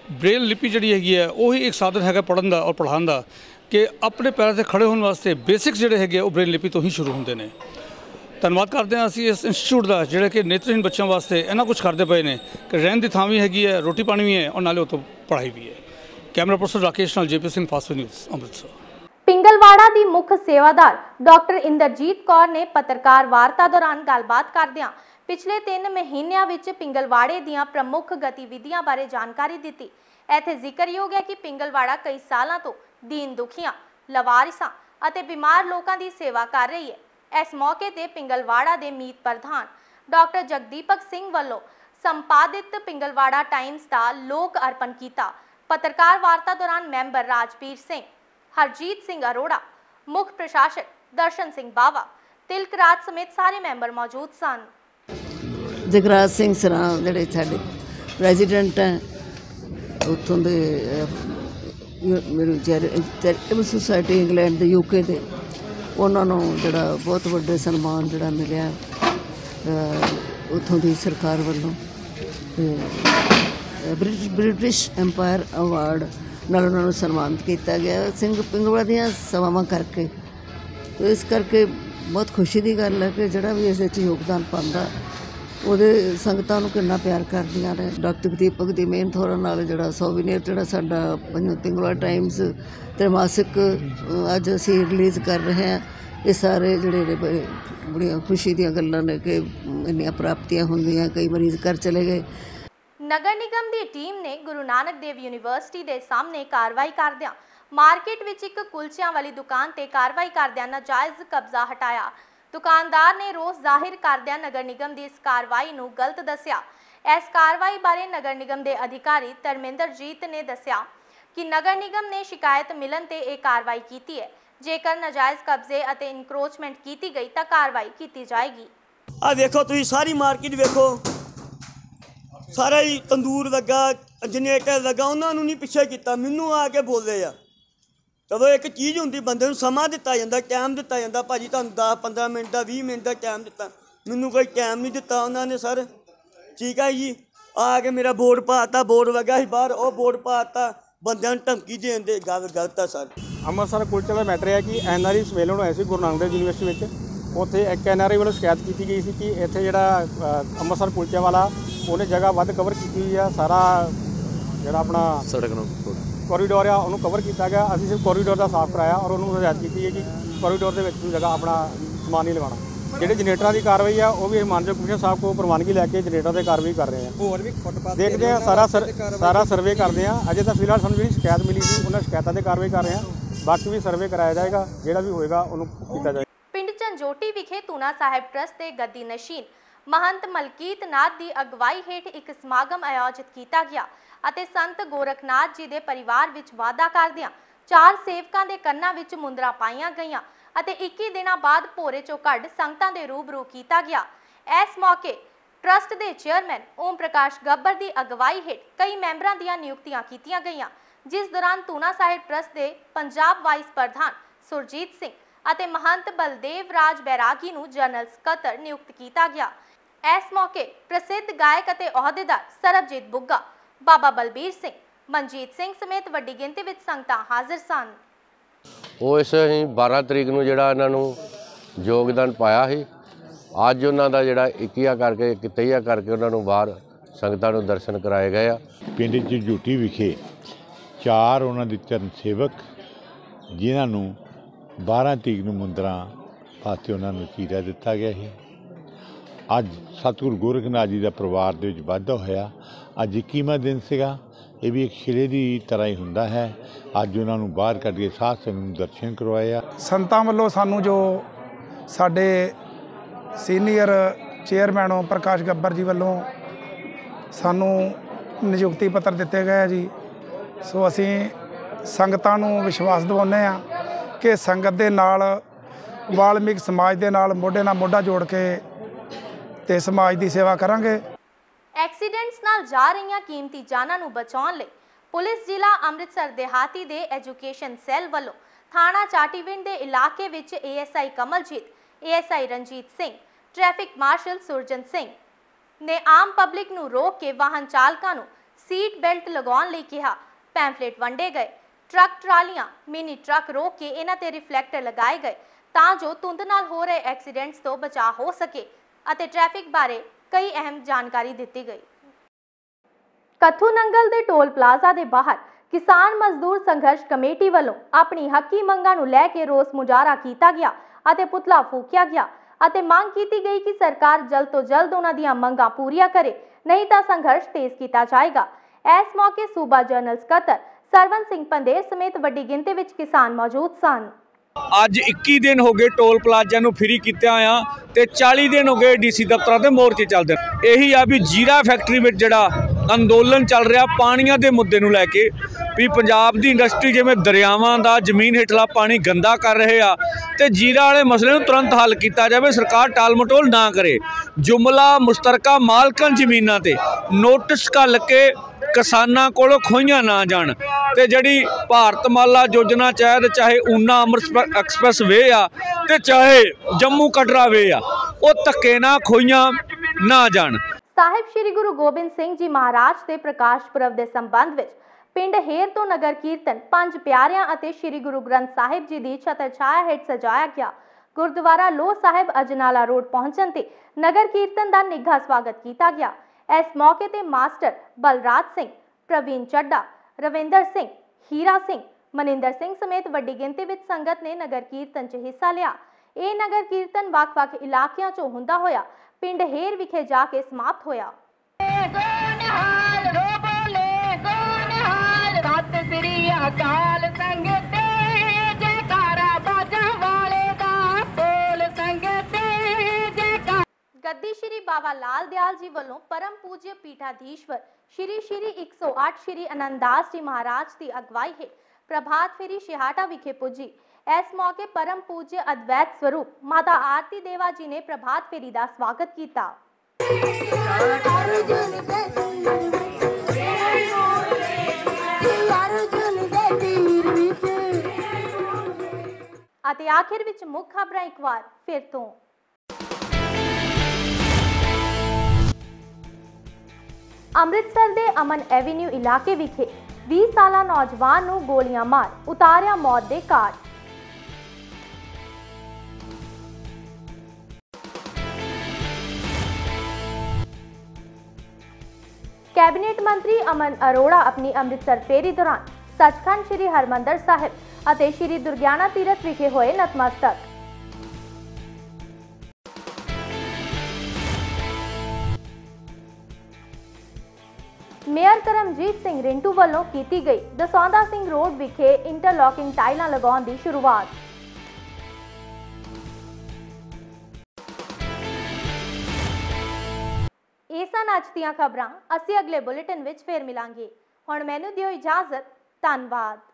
ਬ੍ਰੇਲ ਲਿਪੀ ਜਿਹੜੀ ਹੈਗੀ ਹੈ ਉਹੀ ਇੱਕ ਸਾਧਨ ਹੈਗਾ ਪੜ੍ਹਨ ਦਾ ਔਰ ਪੜ੍ਹਾਉਣ ਦਾ ਕਿ ਆਪਣੇ ਪੈਰਾਂ 'ਤੇ ਖੜੇ ਹੋਣ ਵਾਸਤੇ ਬੇਸਿਕਸ ਜਿਹੜੇ ਹੈਗੇ ਉਹ ਬ੍ਰੇਲ ਲਿਪੀ ਤੋਂ ਹੀ ਸ਼ੁਰੂ ਹੁੰਦੇ ਨੇ। ਧੰਨਵਾਦ ਕਰਦੇ ਹਾਂ ਅਸੀਂ ਇਸ ਇੰਸਟੀਚਿਊਟ ਦਾ ਜਿਹੜਾ ਕਿ ਨੇਤਰਹੀਨ ਬੱਚਿਆਂ ਵਾਸਤੇ ਇੰਨਾ ਕੁਝ ਕਰਦੇ ਪਏ ਨੇ ਕਿ ਰਹਿਣ ਦੀ ਥਾਂ ਵੀ ਹੈਗੀ ਹੈ, ਰੋਟੀ ਪਾਣੀ ਵੀ ਹੈ ਔਰ ਨਾਲੇ ਉੱਥੋਂ ਪੜ੍ਹਾਈ ਵੀ ਹੈ। ਕੈਮਰਾ ਪਰਸਨ ਰਾਕੇਸ਼ ਨਾਲ JP Singh, fast news, Amritsar. Pingalwara ਦੀ ਮੁੱਖ ਸੇਵਾਦਾਰ ਡਾਕਟਰ ਇੰਦਰਜੀਤ ਕੌਰ ਨੇ ਪੱਤਰਕਾਰ ਵਾਰਤਾ ਦੌਰਾਨ ਗੱਲਬਾਤ ਕਰਦਿਆਂ ਪਿਛਲੇ ਤਿੰਨ ਮਹੀਨਿਆਂ ਵਿੱਚ ਪਿੰਗਲਵਾੜੇ ਦੀਆਂ ਪ੍ਰਮੁੱਖ ਗਤੀਵਿਧੀਆਂ ਬਾਰੇ ਜਾਣਕਾਰੀ ਦਿੱਤੀ। ਇੱਥੇ ਜ਼ਿਕਰਯੋਗ ਹੈ ਕਿ ਪਿੰਗਲਵਾੜਾ ਕਈ ਸਾਲਾਂ ਤੋਂ ਦੀਨ ਦੁਖੀਆਂ, ਲਵਾਰਿਸਾਂ ਅਤੇ ਬਿਮਾਰ ਲੋਕਾਂ ਦੀ ਸੇਵਾ ਕਰ ਰਹੀ ਹੈ। ਇਸ ਮੌਕੇ ਤੇ ਪਿੰਗਲਵਾੜਾ ਦੇ ਮੀਤ ਪ੍ਰਧਾਨ ਡਾਕਟਰ ਜਗਦੀਪਕ ਸਿੰਘ ਵੱਲੋਂ ਸੰਪਾਦਿਤ ਪਿੰਗਲਵਾੜਾ ਟਾਈਮਸ ਦਾ ਲੋਕ ਅਰਪਣ ਕੀਤਾ। ਪੱਤਰਕਾਰ ਵਾਰਤਾ ਦੌਰਾਨ ਮੈਂਬਰ ਰਾਜਪੀਰ ਸਿੰਘ, ਹਰਜੀਤ ਸਿੰਘ ਅਰੋੜਾ, ਮੁੱਖ ਪ੍ਰਸ਼ਾਸਕ ਦਰਸ਼ਨ ਸਿੰਘ ਬਾਵਾ, ਤਿਲਕ ਰਾਜ ਸਮੇਤ ਸਾਰੇ ਮੈਂਬਰ ਮੌਜੂਦ ਸਨ। ਜਗਰਾਜ ਸਿੰਘ ਸਰਾਂ ਜਿਹੜੇ ਸਾਡੇ ਪ੍ਰੈਜ਼ੀਡੈਂਟ ਹੈ ਉੱਥੋਂ ਦੇ ਮੇਰੇ ਚੈਰੀਟੇਬਲ ਸੁਸਾਇਟੀ ਇੰਗਲੈਂਡ ਦੇ ਯੂਕੇ ਦੇ, ਉਹਨਾਂ ਨੂੰ ਜਿਹੜਾ ਬਹੁਤ ਵੱਡਾ ਸਨਮਾਨ ਜਿਹੜਾ ਮਿਲਿਆ ਉੱਥੋਂ ਦੀ ਸਰਕਾਰ ਵੱਲੋਂ ਤੇ ਬ੍ਰਿਟਿਸ਼ ਬ੍ਰਿਟਿਸ਼ ਐਮਪਾਇਰ ਅਵਾਰਡ ਨਾਲ ਉਹਨਾਂ ਨੂੰ ਸਨਮਾਨਿਤ ਕੀਤਾ ਗਿਆ ਸਿੰਘ ਪਿੰਗਲਵਾੜਾ ਦੀਆਂ ਸੇਵਾਵਾਂ ਕਰਕੇ। ਤੇ ਇਸ ਕਰਕੇ ਬਹੁਤ ਖੁਸ਼ੀ ਦੀ ਗੱਲ ਹੈ ਕਿ ਜਿਹੜਾ ਵੀ ਇਸ ਵਿੱਚ ਯੋਗਦਾਨ ਪਾਉਂਦਾ ਉਹਦੇ ਸੰਗਤਾਂ ਨੂੰ ਕਿੰਨਾ ਪਿਆਰ ਕਰਦੀਆਂ ਨੇ। ਡਾਕਟਰ ਦੀਪਕ ਦੀ ਮਿਹਨਤ ਹੋਰਾਂ ਨਾਲ ਜਿਹੜਾ ਸੋਵੀਨੀਅਰ ਜਿਹੜਾ ਸਾਡਾ ਪਿੰਗਲਵਾੜਾ ਟਾਈਮਸ ਤ੍ਰਿਮਾਸਿਕ ਅੱਜ ਅਸੀਂ ਰਿਲੀਜ਼ ਕਰ ਰਹੇ ਹਾਂ, ਇਹ ਸਾਰੇ ਜਿਹੜੇ ਨੇ ਬੜੀਆਂ ਖੁਸ਼ੀ ਦੀਆਂ ਗੱਲਾਂ ਨੇ ਕਿ ਇੰਨੀਆਂ ਪ੍ਰਾਪਤੀਆਂ ਹੁੰਦੀਆਂ। ਕਈ ਮਰੀਜ਼ ਘਰ ਚਲੇ ਗਏ। ਨਗਰ ਨਿਗਮ ਦੀ ਟੀਮ ਨੇ ਗੁਰੂ ਨਾਨਕ ਦੇਵ ਯੂਨੀਵਰਸਿਟੀ ਦੇ ਸਾਹਮਣੇ ਕਾਰਵਾਈ ਕਰਦਿਆਂ ਮਾਰਕੀਟ ਵਿੱਚ ਇੱਕ ਕੁਲਚਿਆਂ ਵਾਲੀ ਦੁਕਾਨ ਤੇ ਕਾਰਵਾਈ ਕਰਦਿਆਂ ਨਾਜਾਇਜ਼ ਕਬਜ਼ਾ ਹਟਾਇਆ। ਦੁਕਾਨਦਾਰ ਨੇ ਰੋਸ ਜ਼ਾਹਿਰ ਕਰਦਿਆਂ ਨਗਰ ਨਿਗਮ ਦੀ ਇਸ ਕਾਰਵਾਈ ਨੂੰ ਗਲਤ ਦੱਸਿਆ। ਇਸ ਕਾਰਵਾਈ ਬਾਰੇ ਨਗਰ ਨਿਗਮ ਦੇ ਅਧਿਕਾਰੀ ਧਰਮਿੰਦਰਜੀਤ ਨੇ ਦੱਸਿਆ ਕਿ ਨਗਰ ਨਿਗਮ ਨੇ ਸ਼ਿਕਾਇਤ ਮਿਲਣ ਤੇ ਇਹ ਕਾਰਵਾਈ ਕੀਤੀ ਹੈ। ਜੇਕਰ ਨਾਜਾਇਜ਼ ਕਬਜ਼ੇ ਅਤੇ ਇਨਕਰੋਚਮੈਂਟ ਕੀਤੀ ਗਈ ਤਾਂ ਕਾਰਵਾਈ ਕੀਤੀ ਜਾਏਗੀ। ਆ ਵੇਖੋ ਤੁਸੀਂ ਸਾਰੀ ਮਾਰਕੀਟ ਵੇਖੋ, ਸਾਰਾ ਹੀ ਤੰਦੂਰ ਲੱਗਾ, ਜਨਰੇਟਰ ਲੱਗਾ, ਉਹਨਾਂ ਨੂੰ ਨਹੀਂ ਪਿੱਛੇ ਕੀਤਾ, ਮੈਨੂੰ ਆ ਕੇ ਬੋਲਦੇ ਆ। ਜਦੋਂ ਇੱਕ ਚੀਜ਼ ਹੁੰਦੀ ਬੰਦੇ ਨੂੰ ਸਮਾਂ ਦਿੱਤਾ ਜਾਂਦਾ, ਟਾਈਮ ਦਿੱਤਾ ਜਾਂਦਾ, ਭਾਜੀ ਤੁਹਾਨੂੰ ਦਸ ਪੰਦਰਾਂ ਮਿੰਟ ਦਾ ਵੀਹ ਮਿੰਟ ਦਾ ਟਾਈਮ ਦਿੱਤਾ, ਮੈਨੂੰ ਕੋਈ ਟਾਈਮ ਨਹੀਂ ਦਿੱਤਾ ਉਹਨਾਂ ਨੇ ਸਰ। ਠੀਕ ਹੈ ਜੀ, ਆ ਕੇ ਮੇਰਾ ਬੋਰਡ ਪਾਤਾ, ਬੋਰਡ ਲੱਗਾ ਸੀ ਬਾਹਰ, ਉਹ ਬੋਰਡ ਪਾਤਾ, ਬੰਦਿਆਂ ਨੂੰ ਧਮਕੀ ਦੇਣ ਦੇ ਗੱਲ ਗਲਤ ਆ ਸਰ। ਅੰਮ੍ਰਿਤਸਰ ਕੁਲਚੇ ਦਾ ਮੈਟਰ ਹੈ ਕਿ ਐਨ ਆਰ ਆਈ ਸੰਮੇਲਨ ਹੋਇਆ ਸੀ ਗੁਰੂ ਨਾਨਕ ਦੇਵ ਯੂਨੀਵਰਸਿਟੀ ਵਿੱਚ। ਉੱਥੇ ਇੱਕ ਐਨ ਆਰ ਆਈ ਵੱਲੋਂ ਸ਼ਿਕਾਇਤ ਕੀਤੀ ਗਈ ਸੀ ਕਿ ਇੱਥੇ ਜਿਹੜਾ ਅੰਮ੍ਰਿਤਸਰ ਕੁਲਚੇ ਵਾਲਾ ਉਹਨੇ ਜਗ੍ਹਾ ਵੱਧ ਕਵਰ ਕੀਤੀ ਹੋਈ ਆ, ਸਾਰਾ ਜਿਹੜਾ ਆਪਣਾ ਸੜਕ ਨੂੰ ਕੋਰੀਡੋਰ ਆ ਉਹਨੂੰ ਕਵਰ ਕੀਤਾ ਗਿਆ। ਅਸੀਂ ਸਿਰਫ ਕੋਰੀਡੋਰ ਦਾ ਸਾਫ਼ ਕਰਾਇਆ ਔਰ ਉਹਨੂੰ ਹਦਾਇਤ ਕੀਤੀ ਹੈ ਕਿ ਕੋਰੀਡੋਰ ਦੇ ਵਿੱਚ ਜਗ੍ਹਾ ਆਪਣਾ ਸਮਾਨ ਨਹੀਂ ਲਗਾਉਣਾ। ਜਿਹੜੇ ਜਨਰੇਟਰਾਂ ਦੀ ਕਾਰਵਾਈ ਆ ਉਹ ਵੀ ਮਾਨਯੋਗ ਕਮਿਸ਼ਨਰ ਸਾਹਿਬ ਕੋਲ ਪ੍ਰਵਾਨਗੀ ਲੈ ਕੇ ਜਨਰੇਟਰ ਤੇ ਕਾਰਵਾਈ ਕਰ ਰਹੇ ਆ। ਹੋਰ ਵੀ ਫੁੱਟਪਾਥ ਦੇਖਦੇ ਆ, ਸਾਰਾ ਸਾਰਾ ਸਰਵੇ ਕਰਦੇ ਆ। ਅਜੇ ਤਾਂ ਫਿਲਹਾਲ ਸਾਨੂੰ ਜਿਹੜੀ ਸ਼ਿਕਾਇਤ ਮਿਲੀ ਸੀ ਉਹਨਾਂ ਸ਼ਿਕਾਇਤਾਂ ਤੇ ਕਾਰਵਾਈ ਕਰ ਰਹੇ ਆ, ਬਾਕੀ ਵੀ ਸਰਵੇ ਕਰਾਇਆ ਜਾਏਗਾ, ਜਿਹੜਾ ਵੀ ਹੋਏਗਾ ਉਹਨੂੰ ਕੀਤਾ ਜਾਏਗਾ। ਪਿੰਡ ਝੰਜੋਟੀ ਵਿਖੇ ਤੂਨਾ ਸਾਹਿਬ ਟਰੱਸਟ ਦੇ ਗੱਦੀ ਨਸ਼ੀਨ ਮਹੰਤ ਮਲਕੀਤ ਨਾਥ ਦੀ ਅਗਵਾਈ ਹੇਠ ਇੱਕ ਸਮਾਗਮ ਆਯੋਜਿਤ ਕੀਤਾ ਗਿਆ ਅਤੇ ਸੰਤ ਗੋਰਖਨਾਥ ਜੀ ਦੇ ਪਰਿਵਾਰ ਵਿੱਚ ਵਾਅਦਾ ਕਰਦਿਆਂ ਚਾਰ ਸੇਵਕਾਂ ਦੇ ਕੰਨਾਂ ਵਿੱਚ ਮੁੰਦਰਾਂ ਪਾਈਆਂ ਗਈਆਂ ਅਤੇ ਇੱਕੀ ਦਿਨਾਂ ਬਾਅਦ ਭੋਰੇ ਚੋਂ ਕੱਢ ਸੰਗਤਾਂ ਦੇ ਰੂਬਰੂ ਕੀਤਾ ਗਿਆ। ਇਸ ਮੌਕੇ ਟਰੱਸਟ ਦੇ ਚੇਅਰਮੈਨ ਓਮ ਪ੍ਰਕਾਸ਼ ਗੱਬਰ ਦੀ ਅਗਵਾਈ ਹੇਠ ਕਈ ਮੈਂਬਰਾਂ ਦੀਆਂ ਨਿਯੁਕਤੀਆਂ ਕੀਤੀਆਂ ਗਈਆਂ, ਜਿਸ ਦੌਰਾਨ ਤੂਨਾ ਸਾਹਿਬ ਟਰੱਸਟ ਦੇ ਪੰਜਾਬ ਵਾਈਸ ਪ੍ਰਧਾਨ ਸੁਰਜੀਤ ਸਿੰਘ ਅਤੇ ਮਹੰਤ ਬਲਦੇਵ ਰਾਜ ਬੈਰਾਗੀ ਨੂੰ ਜਨਰਲ ਸਕੱਤਰ ਨਿਯੁਕਤ ਕੀਤਾ ਗਿਆ। ਇਸ ਮੌਕੇ ਪ੍ਰਸਿੱਧ ਗਾਇਕ ਅਤੇ ਅਹੁਦੇਦਾਰ ਸਰਬਜੀਤ ਬੁੱਗਾ, ਬਾਬਾ ਬਲਬੀਰ ਸਿੰਘ, ਮਨਜੀਤ ਸਿੰਘ ਸਮੇਤ ਵੱਡੀ ਗਿਣਤੀ ਵਿੱਚ ਸੰਗਤਾਂ ਹਾਜ਼ਰ ਸਨ। ਉਹ ਇਸ ਅਸੀਂ ਬਾਰਾਂ ਤਰੀਕ ਨੂੰ ਜਿਹੜਾ ਇਹਨਾਂ ਨੂੰ ਯੋਗਦਾਨ ਪਾਇਆ ਸੀ, ਅੱਜ ਉਹਨਾਂ ਦਾ ਜਿਹੜਾ ਇੱਕੀਆ ਕਰਕੇ ਤੇਈਆ ਕਰਕੇ ਉਹਨਾਂ ਨੂੰ ਬਾਹਰ ਸੰਗਤਾਂ ਨੂੰ ਦਰਸ਼ਨ ਕਰਾਏ ਗਏ ਆ। ਪਿੰਡ ਝੰਜੋਟੀ ਵਿਖੇ ਚਾਰ ਉਹਨਾਂ ਦੇ ਚਰਨ ਸੇਵਕ ਜਿਨ੍ਹਾਂ ਨੂੰ ਬਾਰਾਂ ਤਰੀਕ ਨੂੰ ਮੁੰਦਰਾਂ ਪਾਸੇ ਉਹਨਾਂ ਨੂੰ ਚੀਰਾ ਦਿੱਤਾ ਗਿਆ ਸੀ। ਅੱਜ ਸਤਿਗੁਰੂ ਗੋਰਖਨਾਥ ਜੀ ਦਾ ਪਰਿਵਾਰ ਦੇ ਵਿੱਚ ਵਾਧਾ ਹੋਇਆ। ਅੱਜ ਇੱਕੀਵਾਂ ਦਿਨ ਸੀਗਾ, ਇਹ ਵੀ ਇੱਕ ਸ਼ਿਲੇ ਦੀ ਤਰ੍ਹਾਂ ਹੀ ਹੁੰਦਾ ਹੈ। ਅੱਜ ਉਹਨਾਂ ਨੂੰ ਬਾਹਰ ਕੱਢ ਕੇ ਸਾਧ ਸੰਗਤ ਨੂੰ ਦਰਸ਼ਨ ਕਰਵਾਏ ਆ। ਸੰਤਾਂ ਵੱਲੋਂ ਸਾਨੂੰ ਜੋ ਸਾਡੇ ਸੀਨੀਅਰ ਚੇਅਰਮੈਨ ਓਮ ਪ੍ਰਕਾਸ਼ ਗੱਬਰ ਜੀ ਵੱਲੋਂ ਸਾਨੂੰ ਨਿਯੁਕਤੀ ਪੱਤਰ ਦਿੱਤੇ ਗਏ ਜੀ, ਸੋ ਅਸੀਂ ਸੰਗਤਾਂ ਨੂੰ ਵਿਸ਼ਵਾਸ ਦਿਵਾਉਂਦੇ ਹਾਂ ਕਿ ਸੰਗਤ ਦੇ ਨਾਲ ਵਾਲਮੀਕ ਸਮਾਜ ਦੇ ਨਾਲ ਮੋਢੇ ਨਾਲ ਮੋਢਾ ਜੋੜ ਕੇ ਤੇ ਸਮਾਜ ਦੀ ਸੇਵਾ ਕਰਾਂਗੇ। ਐਕਸੀਡੈਂਟਸ ਨਾਲ ਜਾ ਰਹੀਆਂ ਕੀਮਤੀ ਜਾਨਾਂ ਨੂੰ ਬਚਾਉਣ ਲਈ ਪੁਲਿਸ ਜ਼ਿਲ੍ਹਾ ਅੰਮ੍ਰਿਤਸਰ ਦਿਹਾਤੀ ਦੇ ਐਜੂਕੇਸ਼ਨ ਸੈੱਲ ਵੱਲੋਂ ਥਾਣਾ ਚਾਟੀਵਿੰਡ ਦੇ ਇਲਾਕੇ ਵਿੱਚ A S I Kamaljit, A S I Ranjit Singh, traffic marshal Surjan Singh ਨੇ ਆਮ ਪਬਲਿਕ ਨੂੰ ਰੋਕ ਕੇ ਵਾਹਨ ਚਾਲਕਾਂ ਨੂੰ ਸੀਟ ਬੈਲਟ ਲਗਾਉਣ ਲਈ ਕਿਹਾ। ਪੈਂਫਲੇਟ ਵੰਡੇ ਗਏ। ਟਰੱਕ ਟਰਾਲੀਆਂ ਮਿਨੀ ਟਰੱਕ ਰੋਕ ਕੇ ਇਹਨਾਂ ਤੇ ਰਿਫਲੈਕਟਰ ਲਗਾਏ ਗਏ ਤਾਂ ਜੋ ਧੁੰਦ ਨਾਲ ਹੋ ਰਹੇ ਐਕਸੀਡੈਂਟਸ ਤੋਂ ਬਚਾਅ ਹੋ ਸਕੇ ਅਤੇ ਟ੍ਰੈਫਿਕ ਬਾਰੇ ਕਈ ਅਹਿਮ ਜਾਣਕਾਰੀ ਦਿੱਤੀ ਗਈ। ਕੱਥੂ ਨੰਗਲ ਦੇ ਟੋਲ ਪਲਾਜ਼ਾ ਦੇ ਬਾਹਰ ਕਿਸਾਨ ਮਜ਼ਦੂਰ ਸੰਘਰਸ਼ ਕਮੇਟੀ ਵੱਲੋਂ ਆਪਣੀ ਹੱਕੀ ਮੰਗਾਂ ਨੂੰ ਲੈ ਕੇ ਰੋਸ ਮੁਜ਼ਾਹਰਾ ਕੀਤਾ ਗਿਆ ਅਤੇ ਪੁਤਲਾ ਫੂਕਿਆ ਗਿਆ ਅਤੇ ਮੰਗ ਕੀਤੀ ਗਈ ਕਿ ਸਰਕਾਰ ਜਲਦ ਤੋਂ ਜਲਦ ਉਹਨਾਂ ਦੀਆਂ ਮੰਗਾਂ ਪੂਰੀਆਂ ਕਰੇ, ਨਹੀਂ ਤਾਂ ਸੰਘਰਸ਼ ਤੇਜ਼ ਕੀਤਾ ਜਾਏਗਾ। ਇਸ ਮੌਕੇ ਸੂਬਾ ਜਨਰਲ ਸਕੱਤਰ ਸਰਵਨ ਸਿੰਘ ਪੰਦੇਰ ਸਮੇਤ ਵੱਡੀ ਗਿਣਤੀ ਵਿੱਚ ਕਿਸਾਨ ਮੌਜੂਦ ਸਨ। ਅੱਜ ਇੱਕੀ ਦਿਨ ਹੋ ਗਏ ਟੋਲ ਪਲਾਜ਼ਾ ਨੂੰ ਫ੍ਰੀ ਕੀਤਿਆਂ ਆ ਤੇ ਚਾਲੀ ਦਿਨ ਹੋ ਗਏ ਡੀਸੀ ਦਫ਼ਤਰਾਂ ਦੇ ਮੋਰਚੇ ਚੱਲਦੇ। ਇਹੀ ਆ ਵੀ ਜੀਰਾ ਫੈਕਟਰੀ ਵਿੱਚ ਜਿਹੜਾ ਅੰਦੋਲਨ ਚੱਲ ਰਿਹਾ ਪਾਣੀਆਂ ਦੇ ਮੁੱਦੇ ਨੂੰ ਲੈ ਕੇ ਵੀ ਪੰਜਾਬ ਦੀ ਇੰਡਸਟਰੀ ਜਿਵੇਂ ਦਰਿਆਵਾਂ ਦਾ ਜ਼ਮੀਨ ਹੇਠਲਾ ਪਾਣੀ ਗੰਦਾ ਕਰ ਰਹੇ ਆ ਤੇ ਜੀਰਾ ਵਾਲੇ ਮਸਲੇ ਨੂੰ ਤੁਰੰਤ ਹੱਲ ਕੀਤਾ ਜਾਵੇ, ਸਰਕਾਰ ਟਾਲ ਮਟੋਲ ਨਾ ਕਰੇ। ਜੁਮਲਾ ਮੁਸ਼ਤਰਕਾ ਮਾਲਕਨ ਜ਼ਮੀਨਾਂ ਤੇ ਨੋਟਿਸ ਘੱਲ ਕੇ ਕਿਸਾਨਾਂ ਕੋਲੋਂ ਖੋਹੀਆਂ ਨਾ ਜਾਣ ਤੇ ਜਿਹੜੀ ਭਾਰਤਮਾਲਾ ਯੋਜਨਾ ਚਾਹੇ ਚਾਹੇ ਊਨਾ ਅੰਮ੍ਰਿਤਸਰ ਐਕਸਪ੍ਰੈਸ ਵੇ ਆ ਤੇ ਚਾਹੇ ਜੰਮੂ ਕਟਰਾ ਵੇ ਆ ਉਹ ਧੱਕੇ ਨਾ ਖੋਹੀਆਂ ਨਾ ਜਾਣ। ਸਾਹਿਬ ਸ੍ਰੀ ਗੁਰੂ ਗੋਬਿੰਦ ਸਿੰਘ ਜੀ ਮਹਾਰਾਜ ਦੇ ਪ੍ਰਕਾਸ਼ ਪੁਰਬ ਦੇ ਸੰਬੰਧ ਵਿੱਚ ਪਿੰਡ ਹੇਰ ਤੋਂ ਨਗਰ ਕੀਰਤਨ ਪੰਜ ਪਿਆਰਿਆਂ ਅਤੇ ਸ੍ਰੀ ਗੁਰੂ ਗ੍ਰੰਥ ਸਾਹਿਬ ਜੀ ਦੀ ਛਤਰ ਛਾਇਆ ਹੇਠ ਸਜਾਇਆ ਗਿਆ। ਗੁਰਦੁਆਰਾ ਲੋਹ ਸਾਹਿਬ ਅਜਨਾਲਾ ਰੋਡ ਪਹੁੰਚਣ ਤੇ ਨਗਰ ਕੀਰਤਨ ਦਾ ਨਿੱਘਾ ਸਵਾਗਤ ਕੀਤਾ ਗਿਆ। ਇਸ ਮੌਕੇ ਤੇ ਮਾਸਟਰ ਬਲਰਾਜ ਸਿੰਘ, ਪ੍ਰਵੀਨ ਚੱਡਾ, ਰਵਿੰਦਰ ਸਿੰਘ, ਹੀਰਾ ਸਿੰਘ, ਮਨਿੰਦਰ ਸਿੰਘ ਸਮੇਤ ਵੱਡੀ ਗਿਣਤੀ ਵਿੱਚ ਸੰਗਤ ਨੇ ਨਗਰ ਕੀਰਤਨ 'ਚ ਹਿੱਸਾ ਲਿਆ। ਇਹ ਨਗਰ ਕੀਰਤਨ ਵੱਖ-ਵੱਖ ਇਲਾਕਿਆਂ 'ਚੋਂ ਹੁੰਦਾ ਹੋਇਆ ਪਿੰਡ ਹੇਰ ਵਿਖੇ ਜਾ ਕੇ ਸਮਾਪਤ ਹੋਇਆ। ਗੱਦੀ ਸ਼੍ਰੀ ਬਾਬਾ ਲਾਲ ਦਿਆਲ ਜੀ ਵੱਲੋਂ ਪਰਮ ਪੂਜਯ ਪੀਠਾਧੀਸ਼ਵਰ ਸ਼੍ਰੀ ਸ਼੍ਰੀ ਇੱਕ ਸੌ ਅੱਠ ਸ਼੍ਰੀ ਅਨੰਦਾਸ ਜੀ ਮਹਾਰਾਜ ਦੀ ਅਗਵਾਈ ਹੈ ਪ੍ਰਭਾਤ ਫੇਰੀ ਸ਼ਿਹਾਟਾ ਵਿਖੇ ਪੁੱਜੀ। ਇਸ ਮੌਕੇ ਪਰਮ ਪੂਜਯ ਅਦਵੈਤ ਸਰੂਪ ਮਾਤਾ ਆਰਤੀ ਦੇਵਾ ਜੀ ਨੇ ਪ੍ਰਭਾਤ ਫੇਰੀ ਦਾ ਸਵਾਗਤ ਕੀਤਾ ਅਤੇ ਆਖਿਰ ਵਿੱਚ ਮੁੱਖ ਖਬਰਾਂ ਇੱਕ ਵਾਰ ਫਿਰ ਤੋਂ। ਅੰਮ੍ਰਿਤਸਰ ਦੇ ਅਮਨ ਐਵੀਨਿਊ ਇਲਾਕੇ ਵਿਖੇ ਵੀਹ ਸਾਲਾ ਨੌਜਵਾਨ ਨੂੰ ਗੋਲੀਆਂ ਮਾਰ ਉਤਾਰਿਆ ਮੌਤ ਦੇ ਘਾਟ। कैबिनेट मंत्री अमन अरोड़ा अपनी अमृतसर फेरी दौरान सचखंड श्री हरमंदर साहिब ਅਤੇ श्री दुर्गियाना तीरथ विखे होए नतमस्तक। ਮੇਅਰ ਕਰਮਜੀਤ ਸਿੰਘ ਰਿੰਟੂ ਵੱਲੋਂ ਕੀਤੀ ਗਈ ਦਸੌਂਦਾ ਸਿੰਘ ਰੋਡ ਵਿਖੇ ਇੰਟਰਲੌਕਿੰਗ ਟਾਈਲਾਂ ਲਗਾਉਣ ਦੀ ਸ਼ੁਰੂਆਤ। ਇਹ ਸਨ ਅੱਜ ਦੀਆਂ ਖਬਰਾਂ। ਅਸੀਂ ਅਗਲੇ ਬੁਲੇਟਿਨ ਵਿੱਚ ਫੇਰ ਮਿਲਾਂਗੇ। ਹੁਣ ਮੈਨੂੰ ਦਿਓ ਇਜਾਜ਼ਤ। ਧੰਨਵਾਦ।